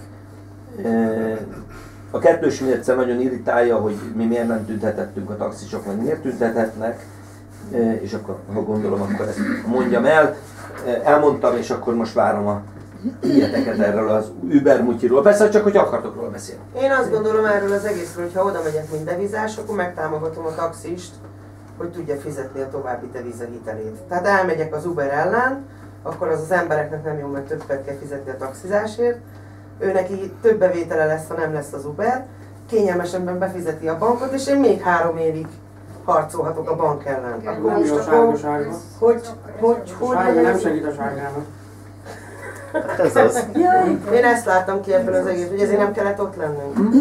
A kettős mérce nagyon irritálja, hogy mi miért nem tüntetettünk, a taxisok meg miért tüntethetnek, és akkor, ha gondolom, akkor ezt mondjam el. Elmondtam, és akkor most várom a ilyeteket erről az Uber mutyiról. Persze csak, hogy akartok róla beszélni. Én azt gondolom erről az egészről, hogy ha oda megyek, mint devizás, akkor megtámogatom a taxist, hogy tudja fizetni a további devizahitelét. Tehát elmegyek az Uber ellen, akkor az embereknek nem jó, mert többet kell fizetni a taxizásért. Ő neki több bevétele lesz, ha nem lesz az Uber. Kényelmesenben befizeti a bankot, és én még 3 évig harcolhatok a bank ellen. Akkor most akkor... Hogy nem segít a sárgának. Ez az. Én ezt láttam ki ebből az egész, hogy ezért nem kellett ott lennünk.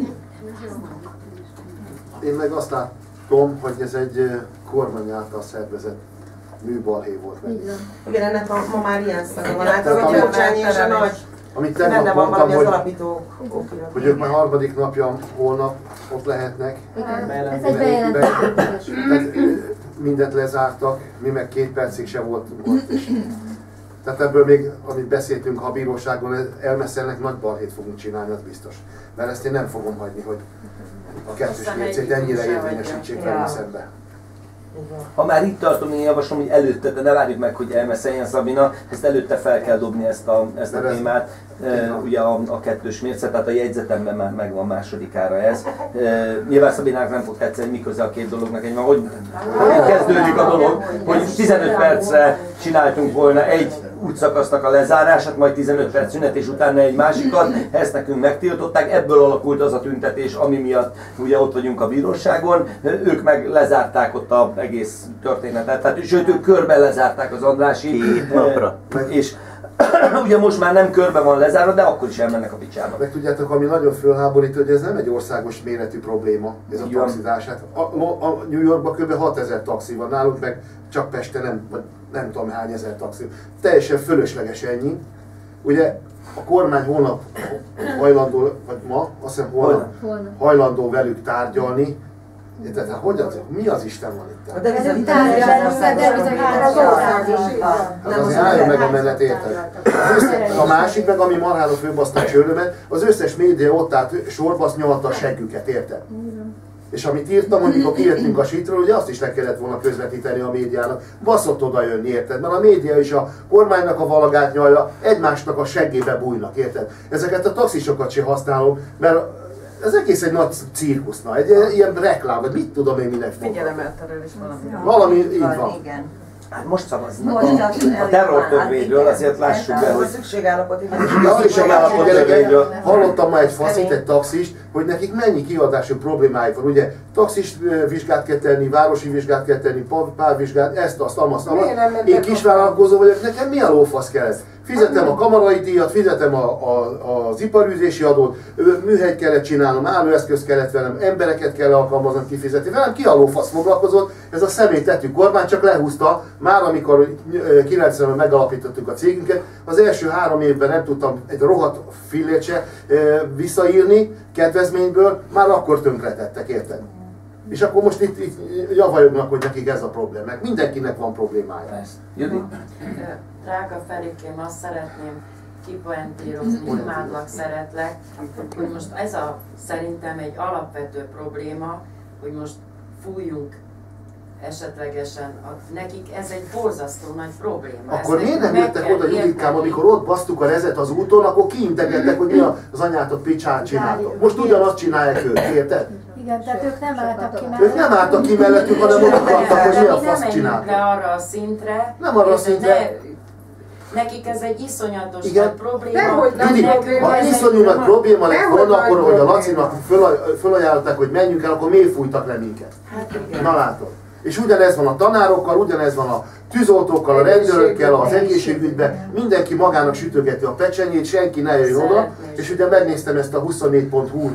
Én meg azt látom, hogy ez egy kormány által szervezett műbalhé volt meg. Igen, ennek ma már ilyen szaga van. Hát a Gyurcsány és a nagy amit benne tegnap van mondtam, valami az alapító okirat. hogy ők már 3. napja holnap ott lehetnek. Igen, ez egy bejelentés. Mindent lezártak, mi meg 2 percig se voltunk ott. Tehát ebből még, amit beszéltünk, ha a bíróságon elmeszelnek, nagy balhét fogunk csinálni, az biztos. Mert ezt én nem fogom hagyni, hogy a kettős mércét ennyire érvényesítsék velünk szembe. Ha már itt tartom, én javaslom, hogy előtte, de ne várjuk meg, hogy elmeszeljen Szabina, ezt előtte fel kell dobni ezt a témát, ugye a kettős mérce, tehát a jegyzetemben már megvan másodikára ez. Nyilván Szabinának nem fog tetszeni, mi köze a két dolognak egymás, hogy kezdődik a dolog, hogy 15 percre csináltunk volna egy útszakasznak a lezárását, majd 15 perc szünet és utána egy másikat, ezt nekünk megtiltották, ebből alakult az a tüntetés, ami miatt ugye ott vagyunk a bíróságon, ők meg lezárták ott az egész történetet, tehát sőt ők körben lezárták az Andrási, 2 napra. és ugye most már nem körbe van lezárva, de akkor is elmennek a picsába. Meg tudjátok, ami nagyon fölháborító, hogy ez nem egy országos méretű probléma, ez a taxizás. Hát a New Yorkban kb. 6000 taxi van, nálunk meg csak Pesten nem tudom hány ezer taxi. Teljesen fölösleges ennyi. Ugye a kormány holnap hajlandó, vagy ma, azt hiszem holnap hajlandó velük tárgyalni. Tehát mi az Isten van itt? A devizahitelek Hát azért álljon meg a menet, érted? A másik meg, ami marhára főbaszta a csőrömet, az összes média ott állt sorba, azt nyalta a seggüket, érted? És amit írtam, hogy mikor kijöttünk a sítról, ugye azt is le kellett volna közvetíteni a médiának. Baszott oda jönni, érted? Mert a média is a kormánynak a valagát nyalja, egymásnak a seggébe bújnak, érted? Ezeket a taxisokat sem használom, mert ez egész egy nagy cirkuszna, egy ilyen reklám, vagy mit tudom én minek fogom. figyelemelterelés valami. Valami így van. Igen. Hát most szavaznak a terrortörvényről, azért lássuk be, A hogy... szükségállapot, igen. Hallottam ma egy faszit, egy taxist, hogy nekik mennyi kiadású problémáik van. Ugye taxis vizsgát kell tenni, városi vizsgát kell tenni, párvizsgát, ezt, azt, amazt. Én kisvállalkozó vagyok, nekem mi a lófasz kell ez? Fizetem a kamarai díjat, fizetem az iparűzési adót, műhelyt kellett csinálnom, állóeszközt kellett velem, embereket kell alkalmaznom, kifizetni. Velem ki a lófasz foglalkozott, ez a személytetű kormány csak lehúzta, már amikor 90-ben megalapítottuk a cégünket, az első 3 évben nem tudtam egy rohadt fillért se visszaírni kedvezményből, már akkor tönkretettek, érted? És akkor most itt javajognak, hogy nekik ez a problémák. Mindenkinek van problémája. Judit? Drága Ferikém, azt szeretném kipoentírozni, imádlak, szeretlek, hogy most ez a szerintem egy alapvető probléma, hogy most fújjunk esetlegesen, nekik ez egy borzasztó nagy probléma. Akkor miért nem jöttek oda, Juditkám, amikor ott basztuk a rezet az úton, akkor kiintegettek, hogy mi az anyátok picsát csináltok. Most ugyanazt csinálják ők, érted? Igen, tehát ők nem álltak ki mellettük. Ők nem álltak ki mellettük, hanem ott akartak, hogy mi a fasz csináltak. Le arra a szintre. Nem arra a szintre. Nekik ez egy iszonyatos nagy probléma. Ha iszonyú nagy probléma lett volna, akkor, hogy a Lacinak fölajánlották, hogy menjünk el, akkor miért fújtak le minket? Na látod. És ugyanez van a tanárokkal, ugyanez van a tűzoltókkal, a rendőrökkel, az egészségügyben. Mindenki magának sütögeti a pecsenyét, senki ne jöjjön oda. És ugye megnéztem ezt a 24.hu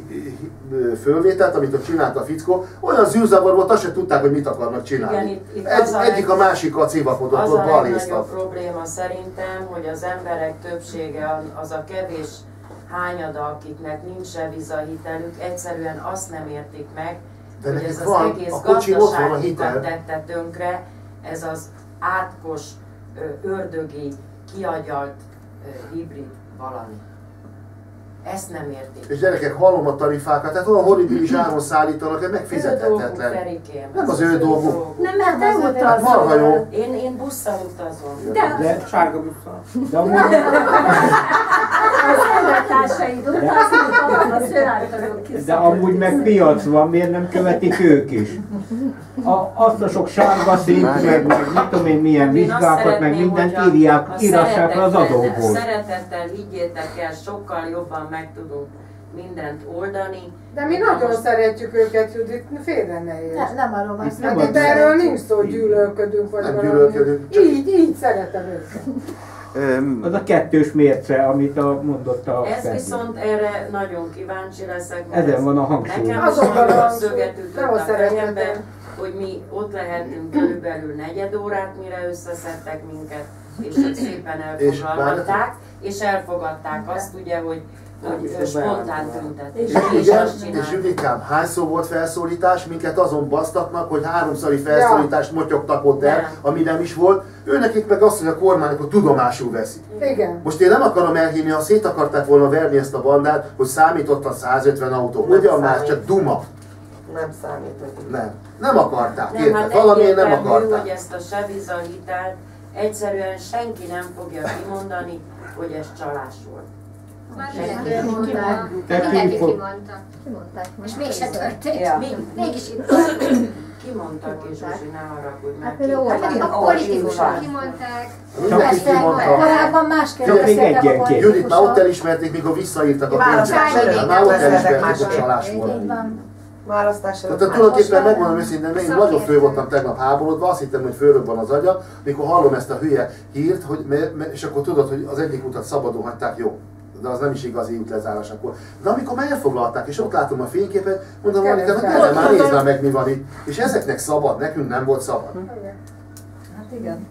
fölvételt, amit ott csinálta a fickó. Olyan zűrzavar volt, azt se tudták, hogy mit akarnak csinálni. Egyik a másikkal civakodott, ott baléztak. Az a legnagyobb probléma szerintem, hogy az emberek többsége, az a kevés hányada, akiknek nincs se vízahitelük, egyszerűen azt nem értik meg, de hogy ez az van, egész gazdaságukat tette tönkre, ez az átkos, ördögi, kiagyalt hibrid valami. Ezt nem értik. És gyerekek, hallom a tarifákat, tehát olyan horribilis áron szállítanak, hogy megfizethetetlen. Nem az ő dolguk. Nem, mert te utazol. Marha jó. Én busszal utazom. De sárga busszal. De amúgy... De amúgy meg piac van, miért nem követik ők is? Azt a sok sárga szint, meg mit tudom én milyen vizsgákat, meg mindent írassák le az adóból. Szeretettel higgyétek el, sokkal jobban meg tudunk mindent oldani. De mi nagyon szeretjük őket, Judit, félre ne érts. Nem arról van szó. De erről nincs szó, hogy gyűlölködünk, vagy nem valami. Gyűlölködünk. Így szeretem őket. Az a kettős mérce, amit mondott a Ez Feddi. viszont erre nagyon kíváncsi leszek. Ezen van a hangsúly. Nekem azonban szöget ütött a fejembe, hogy mi ott lehetünk körülbelül 4 órát, mire összeszedtek minket, és szépen elfoglalták, és elfogadták azt ugye, hogy spontán tüntetés. És Judikám, hányszor volt felszólítás, minket azon basztatnak, hogy 3-szori felszólítást motyogtak ott el, ami nem is volt. Őnekik meg azt, hogy a kormány akkor tudomásul veszi. Igen. Most én nem akarom elhinni, ha szét akarták volna verni ezt a bandát, hogy számított a 150 autó. Ugyan már csak duma. Nem számított. Nem akarták, nem, érted? hát valamiért nem akarták. hogy ezt a seviza hitelt egyszerűen senki nem fogja kimondani, hogy ez csalás volt. Mindenki kimondta. És mégse történt. Mégis itt kimondtak, és Zsuzsi, ne haragudj meg. Hát például a politikusok kimondták. Korábban másképp beszéltek a politikusok. Judit, már ott elismerték, mikor visszaírtak a pénzeket. Már ott elismerték, hogy csalás volt. Választás előtt. Tehát tulajdonképpen megmondom őszintén, én nagyon föl voltam tegnap háborodva, azt hittem, hogy fölrobban az agya, mikor hallom ezt a hülye hírt, hogy, és akkor tudod, hogy az egyik utat szabadon hagyták, jó. De az nem is igazi útlezárás akkor. De amikor már elfoglalták, és ott látom a fényképet, mondom, Monika, gyere már, nézd már meg, mi van itt. És ezeknek szabad, nekünk nem volt szabad. Hát igen.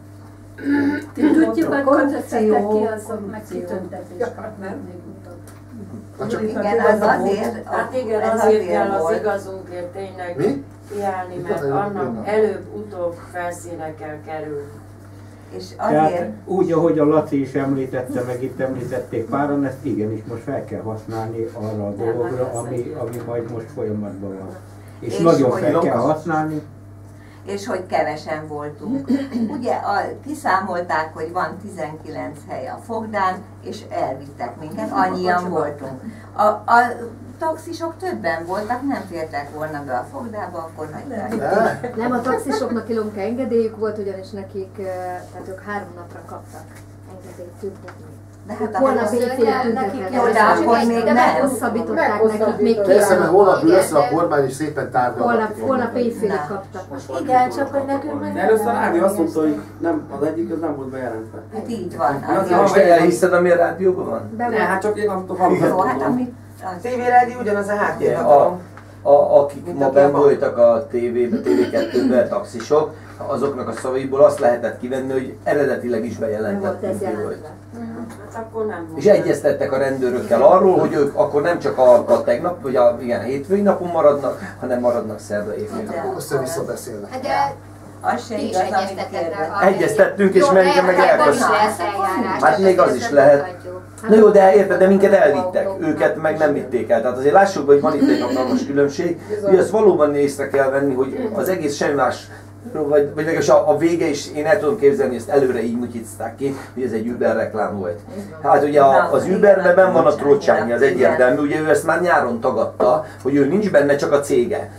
Tudjuk, tettek ki azok, meg kitüntetéseket, mert még Csak Igen, az azért, Hát igen, ez azért kell az volt. igazunkért tényleg Mi? kiállni, Itt mert az annak előbb-utóbb felszíne kell kerülni. És Tehát azért, úgy, ahogy a Laci is említette, meg itt említették páran, ezt igenis most fel kell használni arra a dologra, ami majd most folyamatban van. És nagyon fel kell használni. és hogy kevesen voltunk. Ugye kiszámolták, hogy van 19 hely a fogdán, és elvittek minket, annyian voltunk. A taxisok többen voltak, nem fértek volna be a fogdába, akkor hagyták. Nem, a taxisoknak kilónka engedélyük volt, ugyanis nekik, tehát ők 3 napra kaptak engedélyt tüntetni. De hát holnap éjfélig tüntetnek. Jó, de akkor még de nem. meghosszabbították nekik még Persze, mert holnap ül Igen, össze a kormány és szépen tárgyalnak. holnap éjfélig kaptak. Igen, csak hogy nekünk meg... De először a rádió azt mondta, hogy nem, az egyik az nem volt bejelentve. Hát így van. Most te elhiszed, ami a rádióban van? Ne, hát csak én nem tudom. Jó, hát amit... TV rádió ugyanaz a háttérhatalom. Akik ma benn voltak a TV-ben, TV2-ben, taxisok, azoknak a szavaiból azt lehetett kivenni, hogy eredetileg is bejelentett tüntető volt. Hát akkor nem volt. És egyeztettek a rendőrökkel arról, hogy ők akkor nem csak a tegnap, vagy a hétfői napon maradnak, hanem maradnak szerda éjfél. Össze-vissza beszélnek. De Az se ti is igaz, amit egyeztetek kérdez. rá. Egyeztettünk, és Jó, meg ebben elköszönünk. is lesz eljárás. Hát még az is lehet. Na jó, de érted, de minket elvittek, őket meg nem vitték el. Tehát azért lássuk be, hogy van itt egy hatalmas különbség, hogy azt valóban észre kell venni, hogy az egész semmi más, vagy legalábbis a vége is, én el tudom képzelni, ezt előre így mutyicták ki, hogy ez egy Uber reklám volt. Hát ugye az Uberben benn van a Trócsányi, az egyértelmű, ugye ő ezt már nyáron tagadta, hogy ő nincs benne, csak a cége.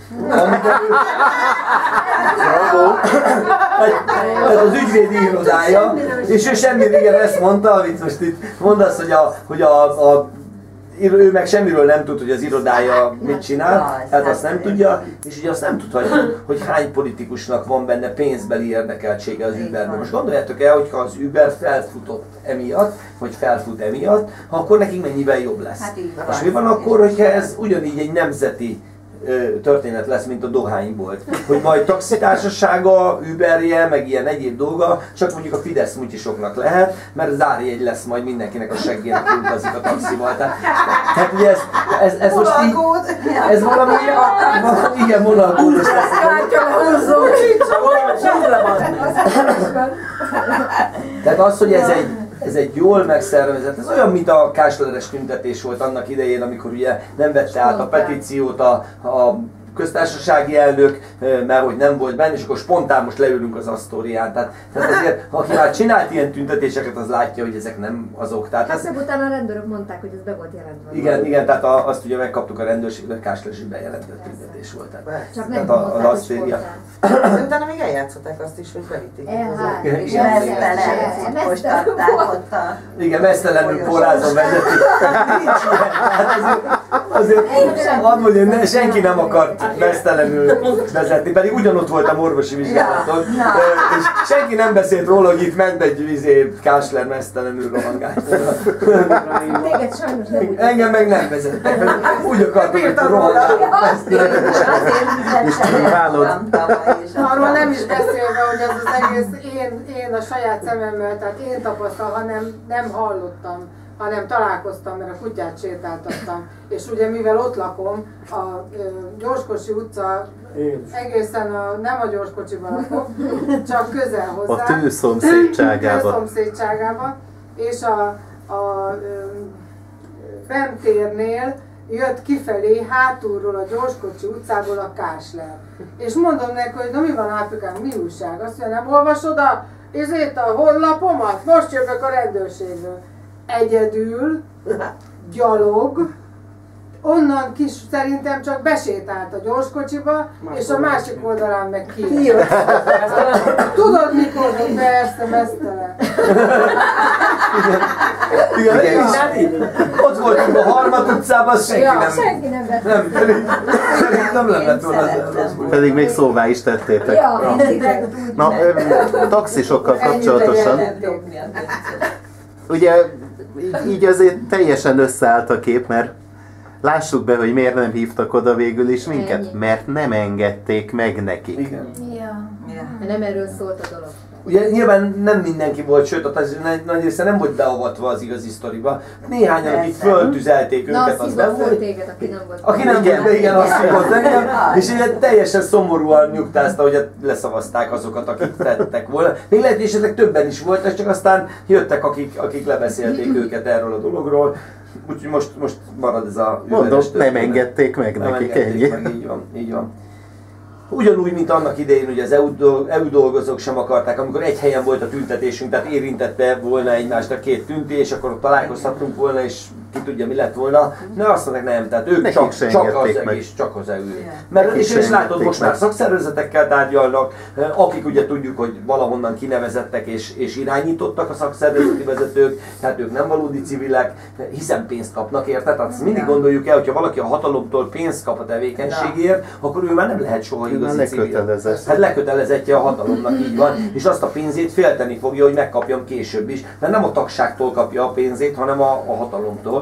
Az ügyvédi irodája, és ő semmi, igen, ezt mondta, amit most itt mondasz, hogy ő meg semmiről nem tud, hogy az irodája mit csinál, hát azt nem tudja, és ugye azt nem tudhatja, hogy hány politikusnak van benne pénzbeli érdekeltsége az Uberben. Most gondoljátok el, hogyha az Uber felfutott emiatt, vagy felfut emiatt, akkor nekik mennyivel jobb lesz. Hát így van. És mi van akkor, hogyha ez ugyanígy egy nemzeti történet lesz, mint a dohány volt. Hogy majd taxitársasága, Uberje, meg ilyen egyéb dolga, csak mondjuk a Fidesz mutyisoknak lehet, mert zárjegy lesz majd mindenkinek a seggén, aki utazik a taxival. Tehát ugye ez most így, ez valami igen, monalkódos lesz. Tehát az, hogy ez egy jól megszervezett, ez olyan, mint a Kásleres tüntetés volt annak idején, amikor ugye nem vette át a petíciót a köztársasági elnök, mert hogy nem volt benne, és akkor spontán most leülünk az Asztórián. Tehát azért, aki már csinált ilyen tüntetéseket, az látja, hogy ezek nem azok. Tehát Hát utána a rendőrök mondták, hogy ez be volt jelentve. Igen, tehát azt ugye megkaptuk a rendőrségben, hogy Kásleresi bejelentett tüntetés volt. Csak nem mondták, hogy spontán. Utána még eljátszották azt is, hogy bevitték. És mesztelenül ott a... Igen, mesztelenül porrázon vezetik. Nincs ilyen. Azért hadd mondjam, senki nem akart mesztelenül vezetni, pedig ugyanott voltam orvosi vizsgálaton, és senki nem beszélt róla, hogy itt ment egy Kásler mesztelenül rohangált. Téged sajnos nem úgy. Engem meg nem vezettek, úgy akartam, hogy rohangálni mesztelenül. És arról nem is beszélve, hogy ez az egész én a saját szememmel, tehát én tapasztalom, hanem nem hallottam, hanem találkoztam, mert a kutyát sétáltattam. És ugye mivel ott lakom, a Gyorskocsi utca egészen nem a Gyorskocsiban lakok, csak közel hozzá. A tő szomszédságában. Szomszédságában. És a Bemtérnél jött kifelé hátulról a Gyorskocsi utcából a Kásler. És mondom neki, hogy na mi van Ápikám, mi újság? Azt mondja, nem olvasod a honlapomat? Most jövök a rendőrségből. Egyedül, gyalog, onnan kis szerintem csak besétált a gyorskocsiba, és a másik oldalán meg ki. Tudod mikor, hogy persze, mesztelen. Igen, ott voltunk a Harmat utcában, Senki nem vett. Nem lett volna az. Pedig még szóvá is tettétek. Ja, Na, taxisokkal kapcsolatosan. Ugye így azért teljesen összeállt a kép, mert lássuk be, hogy miért nem hívtak oda végül is minket. Ennyi. Mert nem engedték meg nekik. Igen. Ja. Nem erről szólt a dolog. Ugye nyilván nem mindenki volt, sőt a nagy része nem volt beavatva az igazi sztoriba. Néhányan, akik föltüzelték őket, az be volt. Téged, aki nem volt. Aki nem volt, igen, azt hívott engem, és ugye teljesen szomorúan nyugtázta, hogy leszavazták azokat, akik tettek volna. Még lehet, hogy esetleg többen is voltak, csak aztán jöttek, akik lebeszélték őket erről a dologról. Úgyhogy most marad ez a Mondom, nem engedték meg nem nekik, engedték ennyi. meg, így van. Ugyanúgy, mint annak idején, hogy az EU dolgozók sem akarták, amikor egy helyen volt a tüntetésünk, tehát érintette volna egymást a két tüntés, akkor ott találkozhattunk volna, és ki tudja, mi lett volna. De azt mondták, nem, tehát ők csak az egész, csak az EU. Mert és látod, most már szakszervezetekkel tárgyalnak, akik ugye tudjuk, hogy valahonnan kinevezettek és irányítottak a szakszervezeti vezetők, tehát ők nem valódi civilek, hiszen pénzt kapnak érte. Tehát azt mindig gondoljuk el, hogyha valaki a hatalomtól pénzt kap a tevékenységért, akkor ő már nem lehet soha igazi civil. Hát lekötelezettje a hatalomnak, így van, és azt a pénzét félteni fogja, hogy megkapjam később is, mert nem a tagságtól kapja a pénzét, hanem a hatalomtól.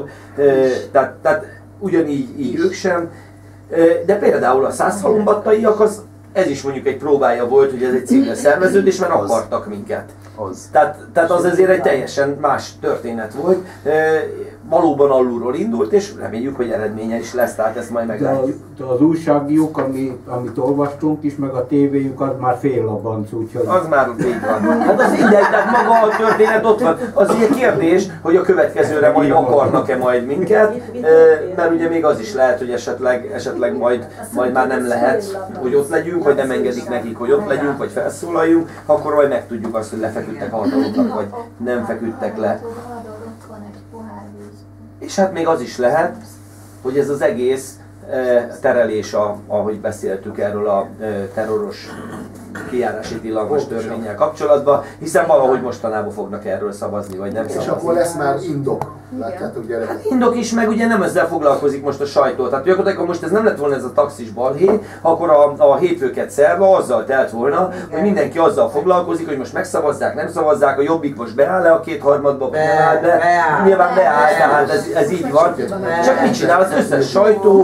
Tehát ugyanígy ők sem. De például a Szászhalombattaiak, ez is mondjuk egy próbája volt, hogy ez egy civil szerveződés, mert akartak minket. Tehát az ezért egy teljesen más történet volt. Valóban alulról indult, és reméljük, hogy eredménye is lesz, tehát ezt majd meglátjuk. De az újságjuk, amit olvastunk is, meg a tévéjük, az már fél labanc, úgyhogy... Az már így van. Hát az mindegy, tehát maga a történet ott van. Az egy kérdés, hogy a következőre majd akarnak-e majd minket, mert ugye még az is lehet, hogy esetleg majd már nem lehet, hogy ott legyünk, vagy nem engedik nekik, hogy ott legyünk, vagy felszólaljunk, akkor majd megtudjuk azt, hogy lefeküdtek a hatalomnak, vagy nem feküdtek le. És hát még az is lehet, hogy ez az egész terelés, ahogy beszéltük erről a terroros kijárási tilalmas törvénnyel kapcsolatban, hiszen valahogy mostanában fognak erről szavazni, vagy nem szavazni. És akkor lesz már indok. Látjátok, gyerekek? Hát indok is, meg ugye nem ezzel foglalkozik most a sajtó. Tehát gyakorlatilag most ez nem lett volna ez a taxis balhé, akkor a hétfőket szerva azzal telt volna, hogy mindenki azzal foglalkozik, hogy most megszavazzák, nem szavazzák, a Jobbik most beáll-e a kétharmadba, vagy nem áll be. Nyilván beáll, tehát ez így van. Csak mit csinál az összes sajtó?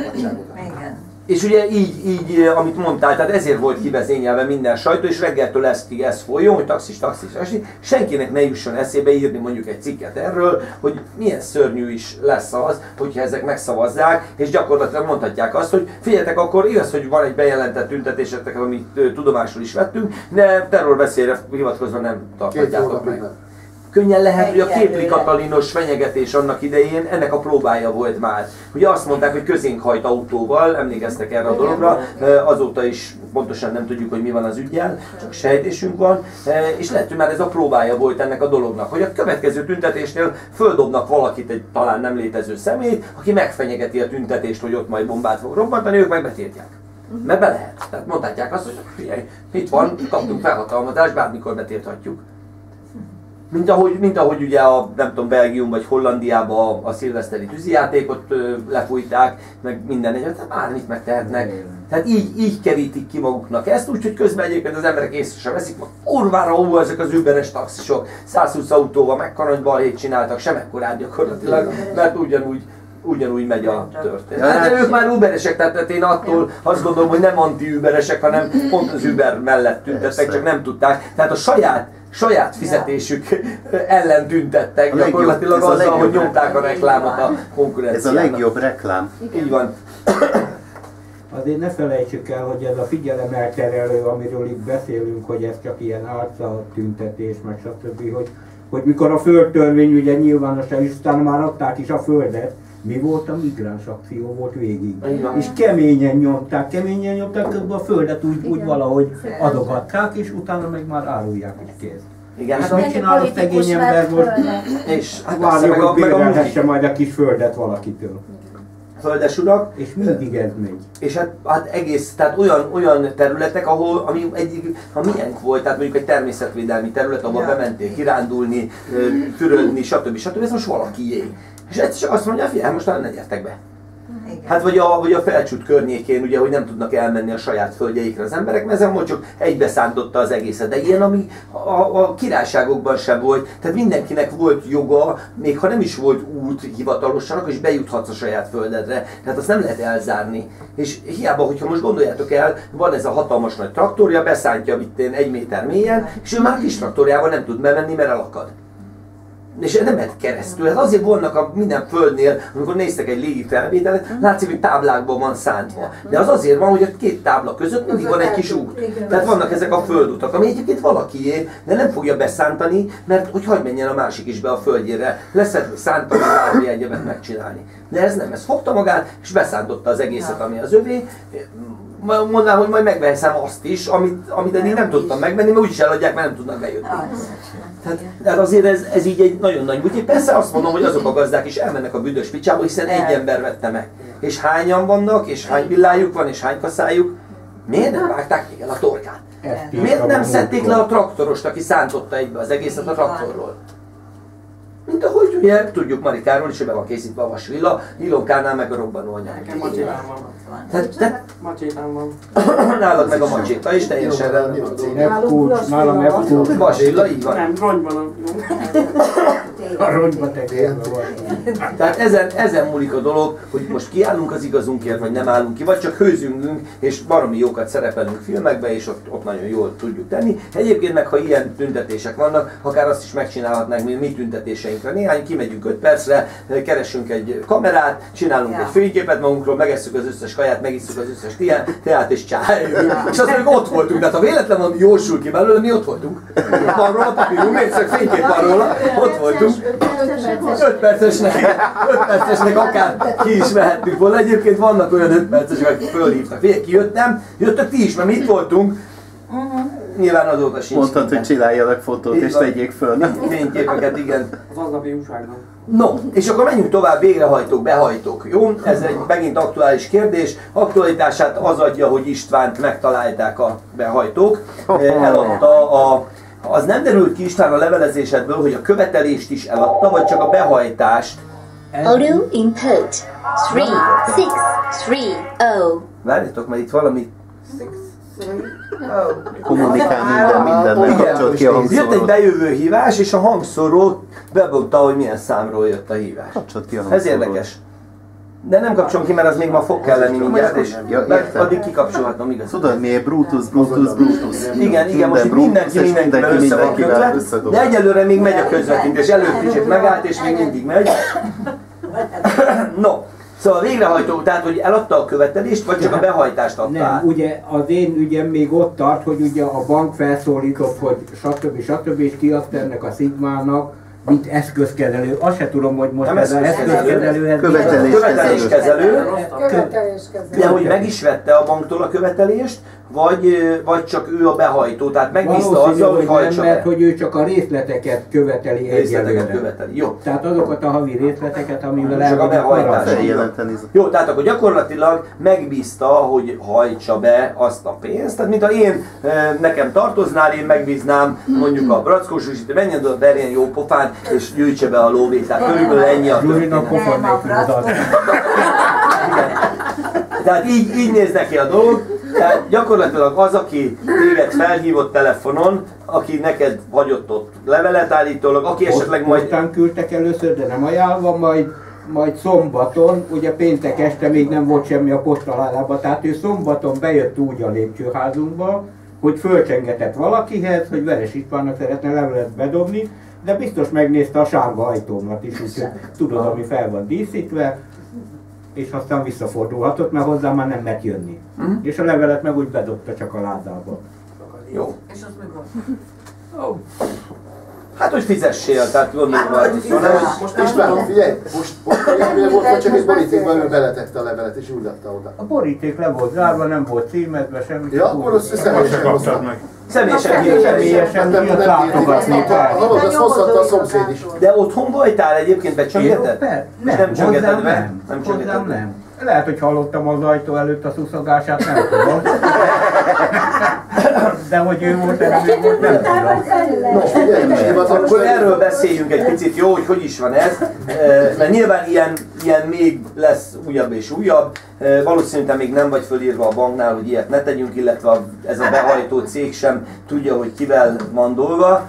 És ugye így, amit mondtál, tehát ezért volt kivezényelve minden sajtó, és reggeltől estig ez folyjon, hogy taxis, senkinek ne jusson eszébe írni mondjuk egy cikket erről, hogy milyen szörnyű is lesz az, hogyha ezek megszavazzák, és gyakorlatilag mondhatják azt, hogy figyeljetek, akkor igaz, hogy van egy bejelentett tüntetésetek, amit tudomásul is vettünk, de terrorveszélyre hivatkozva nem tarthatjátok meg. Könnyen lehet, hogy a Képli Katalinos fenyegetés annak idején ennek a próbája volt már. Ugye azt mondták, hogy közénk hajt autóval, emlékeztek erre a dologra, azóta is pontosan nem tudjuk, hogy mi van az üggyel, csak sejtésünk van, és lehet, hogy már ez a próbája volt ennek a dolognak, hogy a következő tüntetésnél földobnak valakit, egy talán nem létező személyt, aki megfenyegeti a tüntetést, hogy ott majd bombát fog robbantani, ők meg betiltják. Mert be lehet. Tehát mondhatják azt, hogy figyelj, itt van, kaptunk felhatalmazást, bármikor betilthatjuk. Mint ahogy ugye nem tudom, Belgium vagy Hollandiában a szilveszteri tűzijátékot lefújták, meg minden egyet, bármit megtehetnek. Tehát így kerítik ki maguknak ezt, úgyhogy közben egyébként az emberek észre sem veszik, kurvára ezek az überes taxisok, 120 autóval megkaranybalhét csináltak, semmekkorát gyakorlatilag, mert ugyanúgy megy a történet. Hát de ők már uberesek, tehát én attól azt gondolom, hogy nem anti-uberesek, hanem pont az Uber mellett tüntettek, csak nem tudták. Tehát a saját fizetésük ellen tüntettek, gyakorlatilag azzal, hogy nyomták a reklámot a konkurenciának. Ez a legjobb reklám. Így van. Azért ne felejtsük el, hogy ez a figyelemelterelő, amiről itt beszélünk, hogy ez csak ilyen álca tüntetés, meg stb. Hogy mikor a földtörvény ugye nyilvánosan is, utána már adták is a földet, mi volt? A migráns akció volt végig. És keményen nyomták, közben a földet úgy valahogy adogatták, és utána meg már árulják is kész. Igen, hát mit csinál a szegény ember most? És várja, hogy bérelhesse majd a kis földet valakitől. földesurak. És mindig ez megy. És hát egész, tehát olyan területek, ahol, ami egyik, ha miénk volt, tehát mondjuk egy természetvédelmi terület, ahol bementél kirándulni, fürödni, stb. Ez most valakié. És egyszer csak azt mondja, figyelj, most ne gyertek be. Hát vagy a Felcsút környékén, ugye, hogy nem tudnak elmenni a saját földjeikre az emberek, mert ezen csak egybeszántotta az egészet. De ilyen, ami a királyságokban sem volt, tehát mindenkinek volt joga, még ha nem is volt út hivatalosan, akkor is bejuthatsz a saját földedre. Tehát azt nem lehet elzárni. És hiába, hogyha most gondoljátok el, van ez a hatalmas nagy traktorja, beszántja itt 1 méter mélyen, és ő már kis traktorjával nem tud bemenni, mert elakad. És nem mehet keresztül. Hát azért vannak a minden földnél, amikor néztek egy légi felvételet, látszik, hogy táblákban van szántva. De az azért van, hogy a 2 tábla között mindig van egy kis út. Tehát vannak ezek a földutak, ami egyébként valakié, de nem fogja beszántani, mert hogy hagy menjen a másik is be a földjére. Lesz szántani, bármi egyebet megcsinálni. De ez nem, ez fogta magát, és beszántotta az egészet, ami az övé. Mondanám, hogy majd megveszem azt is, amit eddig nem tudtam megvenni, mert úgyis eladják, mert nem tudnak bejutni. Tehát azért ez így egy nagyon nagy buti. Persze azt mondom, hogy azok a gazdák is elmennek a büdös picsába, hiszen egy ember vette meg. És hányan vannak, és hány villájuk van, és hány kaszájuk. Miért nem vágták még el a torkát? Miért nem szedték le a traktorost, aki szántotta egybe az egészet a traktorról? Mint ahogy ugye tudjuk Marikáról is, hogy be van készítve a vasvilla, Ilonkánál meg a robbanóanyag. Nekem macsétám van. Macsétám van. Nálad meg a macséta is teljesen Nálam F-kulcs. Vasvilla, így van. Nem, rongyban A rongyba tekerve. Tehát ezen múlik a dolog, hogy most kiállunk az igazunkért, vagy nem állunk ki, vagy csak hőzüngünk, és baromi jókat szerepelünk filmekbe, és ott nagyon jól tudjuk tenni. Egyébként meg, ha ilyen tüntetések vannak, akár azt is megcsinálhatnánk, mi tüntetéseinkre. Néhány kimegyünk 5 percre, keresünk egy kamerát, csinálunk egy fényképet magunkról, megesszük az összes kaját, megisszuk az összes teát, és csájunk. És azt mondjuk, ott voltunk, de hát ha véletlen valami jósul ki belőle, mi ott voltunk. Van róla papírunk, még csak fénykép van róla, ott voltunk. 5 percesnek akár ki is vehettük volna. Egyébként vannak olyan 5 percesek, akik fölhívtak. Figyelj, kijöttem, jöttök ti is, mert mi itt voltunk. Nyilván azóta sincs. Mondtad, hogy csináljanak fotót és tegyék föl, nem? Fényképeket, igen. Az aznapi újságban. No, és akkor menjünk tovább, végrehajtók, behajtók, jó? Ez egy megint aktuális kérdés. Aktualitását az adja, hogy Istvánt megtalálták a behajtók. Eladta az nem derült ki István a levelezésedből, hogy a követelést is eladta, vagy csak a behajtást? Audio input 3630. Várjatok, mert itt valami... Kommunikál mindennel kapcsolat ki a hangszórót. Jött egy bejövő hívás, és a hangszóró bemondta, hogy milyen számról jött a hívás. Kapcsolat ki a hangszórót. Ez érdekes. De nem kapcsolom ki, mert az még ma fog kelleni mindjárt, és addig kikapcsolhatom, igaz. Tudod miért? Brutus. Igen, most itt mindenkivel össze van kötve, de egyelőre még megy a közvetítés. Előtt kicsit megállt, és még mindig megy. No, szóval végrehajtó, tehát hogy eladta a követelést, vagy csak a behajtást adta át? Nem, ugye az én ügyem még ott tart, hogy ugye a bank felszólított, hogy stb. És kiadta ennek a Szigmának, mint eszközkezelő. Azt se tudom, hogy most nem ez az eszközkezelő. Követeléskezelő. De hogy meg is vette a banktól a követelést, vagy csak ő a behajtó, tehát megbízta azzal, hogy hajtsa nem, be. mert hogy ő csak a részleteket követeli egyelőre. Jó. Tehát azokat a havi részleteket, amivel csak a behajtás. Jó, tehát akkor gyakorlatilag megbízta, hogy hajtsa be azt a pénzt. Tehát mint ha én nekem tartoznál, én megbíznám mondjuk a Brackó Zsuzsit, menjen oda, verjen jó pofán, és gyűjtse be a lóvét. Tehát körülbelül ennyi a Zsuzsinak pofon nélkül. Tehát így néz neki a dolog. Tehát gyakorlatilag az, aki téged felhívott telefonon, aki neked hagyott ott levelet állítólag, aki esetleg majd... Aztán küldtek először, de nem ajánlva, majd szombaton, ugye péntek este még nem volt semmi a postalálában, tehát ő szombaton bejött úgy a lépcsőházunkba, hogy fölcsengetett valakihez, hogy Veres Istvánnak szeretne levelet bedobni, de biztos megnézte a sárga ajtómat is, úgyhogy tudod, ami fel van díszítve, és aztán visszafordulhatott, mert hozzá már nem mert jönni. És a levelet meg úgy bedobta csak a ládába. Jó. És az meg Oh. Hát, hogy fizessél, tehát gondolom, most István, figyelj, most volt, hogy csak egy borítékban ő beletette a levelet és úgy adta oda. A boríték le volt zárva, nem volt címezve, semmi. Ja, akkor azt személyesen hoztam meg. Személyesen jött látogatni. Hallod, azt hozhatta a szomszéd is. De otthon voltál egyébként becsöngetett? Nem, csöngetted be? Nem. Lehet, hogy hallottam az ajtó előtt a szuszogását, nem tudom. De hogy ő volt, nem volt, nem tudom. Akkor erről beszéljünk egy picit, jó, hogy is van ez. Mert nyilván ilyen még lesz újabb és újabb. Valószínűleg még nem vagy fölírva a banknál, hogy ilyet ne tegyünk, illetve ez a behajtó cég sem tudja, hogy kivel van dolga.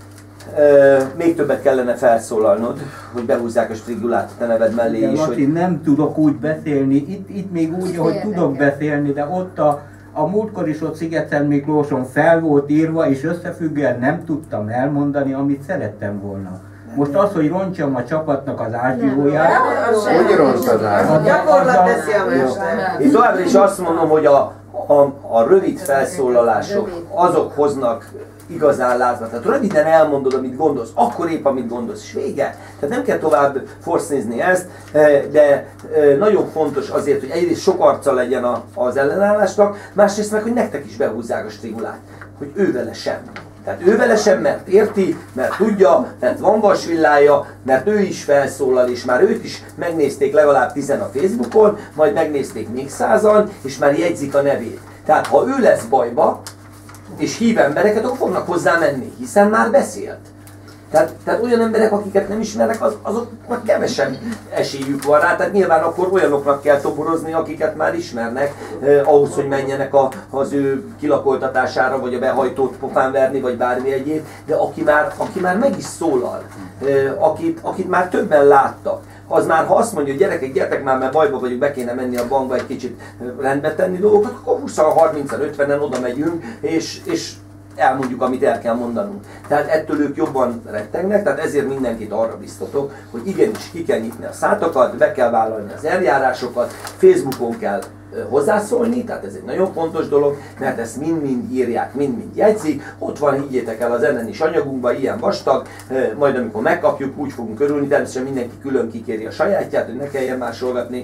Még többet kellene felszólalnod, hogy behúzzák a strigulát a te neved mellé de is. Laci, hogy... nem tudok úgy beszélni, itt még úgy, hogy tudok beszélni, de ott a múltkor is ott Szigeten Miklóson fel volt írva, és összefüggően nem tudtam elmondani, amit szerettem volna. Most az, hogy roncsam a csapatnak az ázsióját... Hogy rontad át? Gyakorlat teszi a mester. Én továbbra is azt mondom, hogy a rövid felszólalások, azok hoznak igazán látva. Tehát röviden elmondod, amit gondolsz, akkor épp amit gondolsz, és vége. Tehát nem kell tovább forsznézni ezt, de nagyon fontos azért, hogy egyrészt sok arca legyen az ellenállásnak, másrészt meg, hogy nektek is behúzzák a strigulát, hogy ő vele sem. Tehát ő vele sem, mert érti, mert tudja, mert van vasvillája, mert ő is felszólal, és már őt is megnézték legalább 10 a Facebookon, majd megnézték még 100-an, és már jegyzik a nevét. Tehát ha ő lesz bajba, és hív embereket, akkor fognak hozzá menni, hiszen már beszélt. Tehát olyan emberek, akiket nem ismernek, azoknak kevesebb esélyük van rá, tehát nyilván akkor olyanoknak kell toborozni, akiket már ismernek, ahhoz, hogy menjenek az ő kilakoltatására, vagy a behajtót pofán verni, vagy bármi egyéb, de aki már meg is szólal, akit már többen láttak, az már, ha azt mondja, hogy gyerekek, gyertek már, mert bajba vagyunk, be kéne menni a bankba egy kicsit rendbe tenni dolgokat, akkor 20-30-an, 50-en oda megyünk, és elmondjuk, amit el kell mondanunk. Tehát ettől ők jobban rettegnek, tehát ezért mindenkit arra biztatok, hogy igenis ki kell nyitni a szátokat, be kell vállalni az eljárásokat, Facebookon kell hozzászólni, tehát ez egy nagyon fontos dolog, mert ezt mind-mind írják, mind-mind jegyzik, ott van, higgyétek el, az NN-is anyagunkban, ilyen vastag, majd amikor megkapjuk, úgy fogunk örülni, természetesen mindenki külön kikéri a sajátját, hogy ne kelljen másolgatni,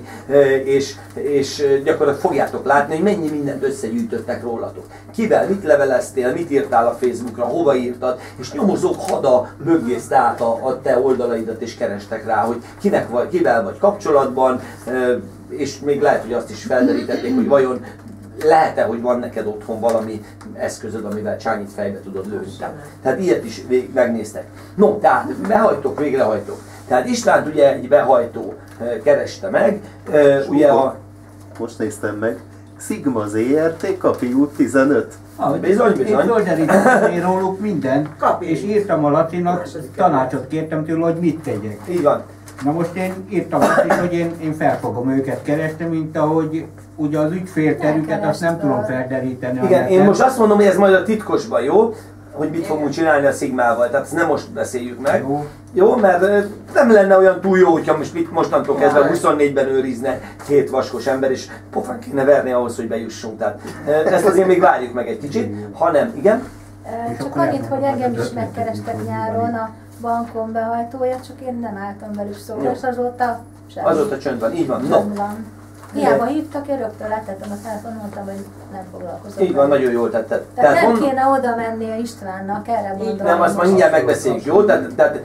és gyakorlatilag fogjátok látni, hogy mennyi mindent összegyűjtöttek rólatok. Kivel, mit leveleztél, mit írtál a Facebookra, hova írtad, és nyomozók hada böggészte át a te oldalaidat, és kerestek rá, hogy kivel vagy kapcsolatban, és még lehet, hogy azt is felderítették, hogy vajon lehet-e, hogy van neked otthon valami eszközöd, amivel Csányit fejbe tudod lőni. Tehát ilyet is megnéztek. No, tehát behajtók, végrehajtók. Tehát Istvánt ugye egy behajtó kereste meg, ugye most néztem meg, Sigma ZRT, Kapi út 15. Bizony. Én földerítettem róluk mindent, és írtam a Lacinak, tanácsot kértem tőle, hogy mit tegyek. Így van. Na most én írtam azt is, hogy én fel fogom őket keresni, mint ahogy ugye az ügyfélterüket azt nem tudom felderíteni. Igen, én most azt mondom, hogy ez majd a titkosban, jó? Hogy mit fogunk csinálni a Szigmával, tehát ezt nem most beszéljük meg. Jó, mert nem lenne olyan túl jó, hogyha most mostantól kezdve 24-ben őrizne 2 vaskos ember, és pofán kéne verni ahhoz, hogy bejussunk. Tehát ezt azért még várjuk meg egy kicsit, hanem, igen? Csak annyit, hogy engem is megkerestek nyáron a bankon behajtója, csak én nem álltam velük szóra, és azóta semmi. Azóta csönd van, így van. Csönd van. Hiába hívtak, én rögtön letettem a telefon, mondtam, hogy nem foglalkozom. Így van, nagyon jól tetted. Tehát nem kéne oda menni a Istvánnak, erre mondom. Nem, azt már mindjárt megbeszéljük, jó? Tehát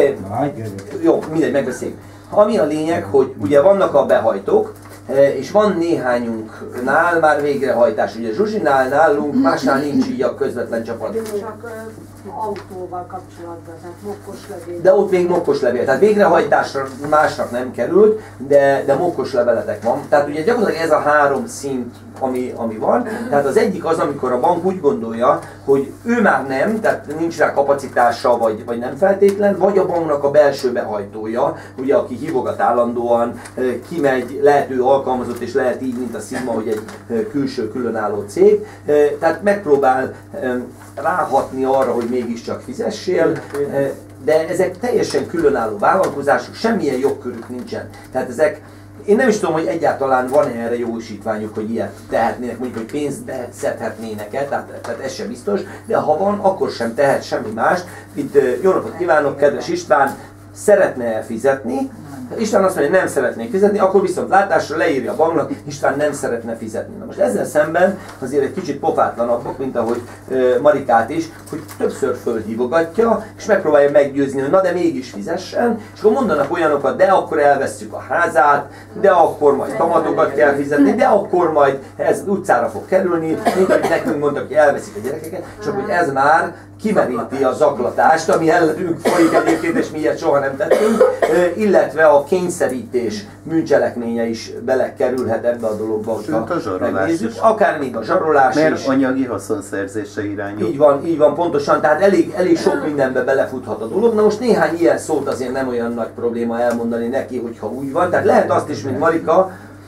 jó, mindegy, megbeszéljük. Ami a lényeg, hogy ugye vannak a behajtók, és van néhányunknál már végrehajtás. Ugye Zsuzsinál, nálunk, másnál nincs így a közvetlen csapat. Csak autóval kapcsolatban, tehát mokkos levél. De ott még mokkos levél. Tehát végrehajtásra másnak nem került, de mokkos leveletek van. Tehát ugye gyakorlatilag ez a 3 szint, ami van. Tehát az egyik az, amikor a bank úgy gondolja, hogy ő már nem, tehát nincs rá kapacitása, vagy nem feltétlen, vagy a banknak a belső behajtója, ugye aki hívogat állandóan, kimegy, lehet ő alkalmazott, és lehet így, mint a Sigma, hogy egy külső, különálló cég. Tehát megpróbál ráhatni arra, hogy mégiscsak fizessél, de ezek teljesen különálló vállalkozások, semmilyen jogkörük nincsen. Tehát ezek, én nem is tudom, hogy egyáltalán van-e erre jogosítványuk, hogy ilyet tehetnének, mondjuk, hogy pénzt beszedhetnének-e, tehát ez sem biztos, de ha van, akkor sem tehet semmi más. Itt jó napot kívánok, kedves István, szeretne fizetni, István azt mondja, hogy nem szeretnék fizetni, akkor viszont látásra leírja a banknak, István nem szeretne fizetni. Na most ezzel szemben azért egy kicsit pofátlanabbak, mint ahogy Marikát is, hogy többször fölhívogatja, és megpróbálja meggyőzni, hogy na de mégis fizessen, és akkor mondanak olyanokat, de akkor elvesszük a házát, de akkor majd kamatokat kell fizetni, de akkor majd ez utcára fog kerülni, mint ahogy nekünk mondtak, hogy elveszik a gyerekeket, csak hogy ez már kimeríti a zaklatást, ami ellenünk folyik egyébként, és mi ilyet soha nem tettünk, illetve a kényszerítés bűncselekménye is belekerülhet ebbe a dologba, hogyha megnézzük. Akár még a zsarolás mert is. anyagi haszonszerzése irányul. Így van, pontosan, tehát elég sok mindenbe belefuthat a dolog. Na most néhány ilyen szót azért nem olyan nagy probléma elmondani neki, hogyha úgy van. Tehát lehet azt is, mint Marika,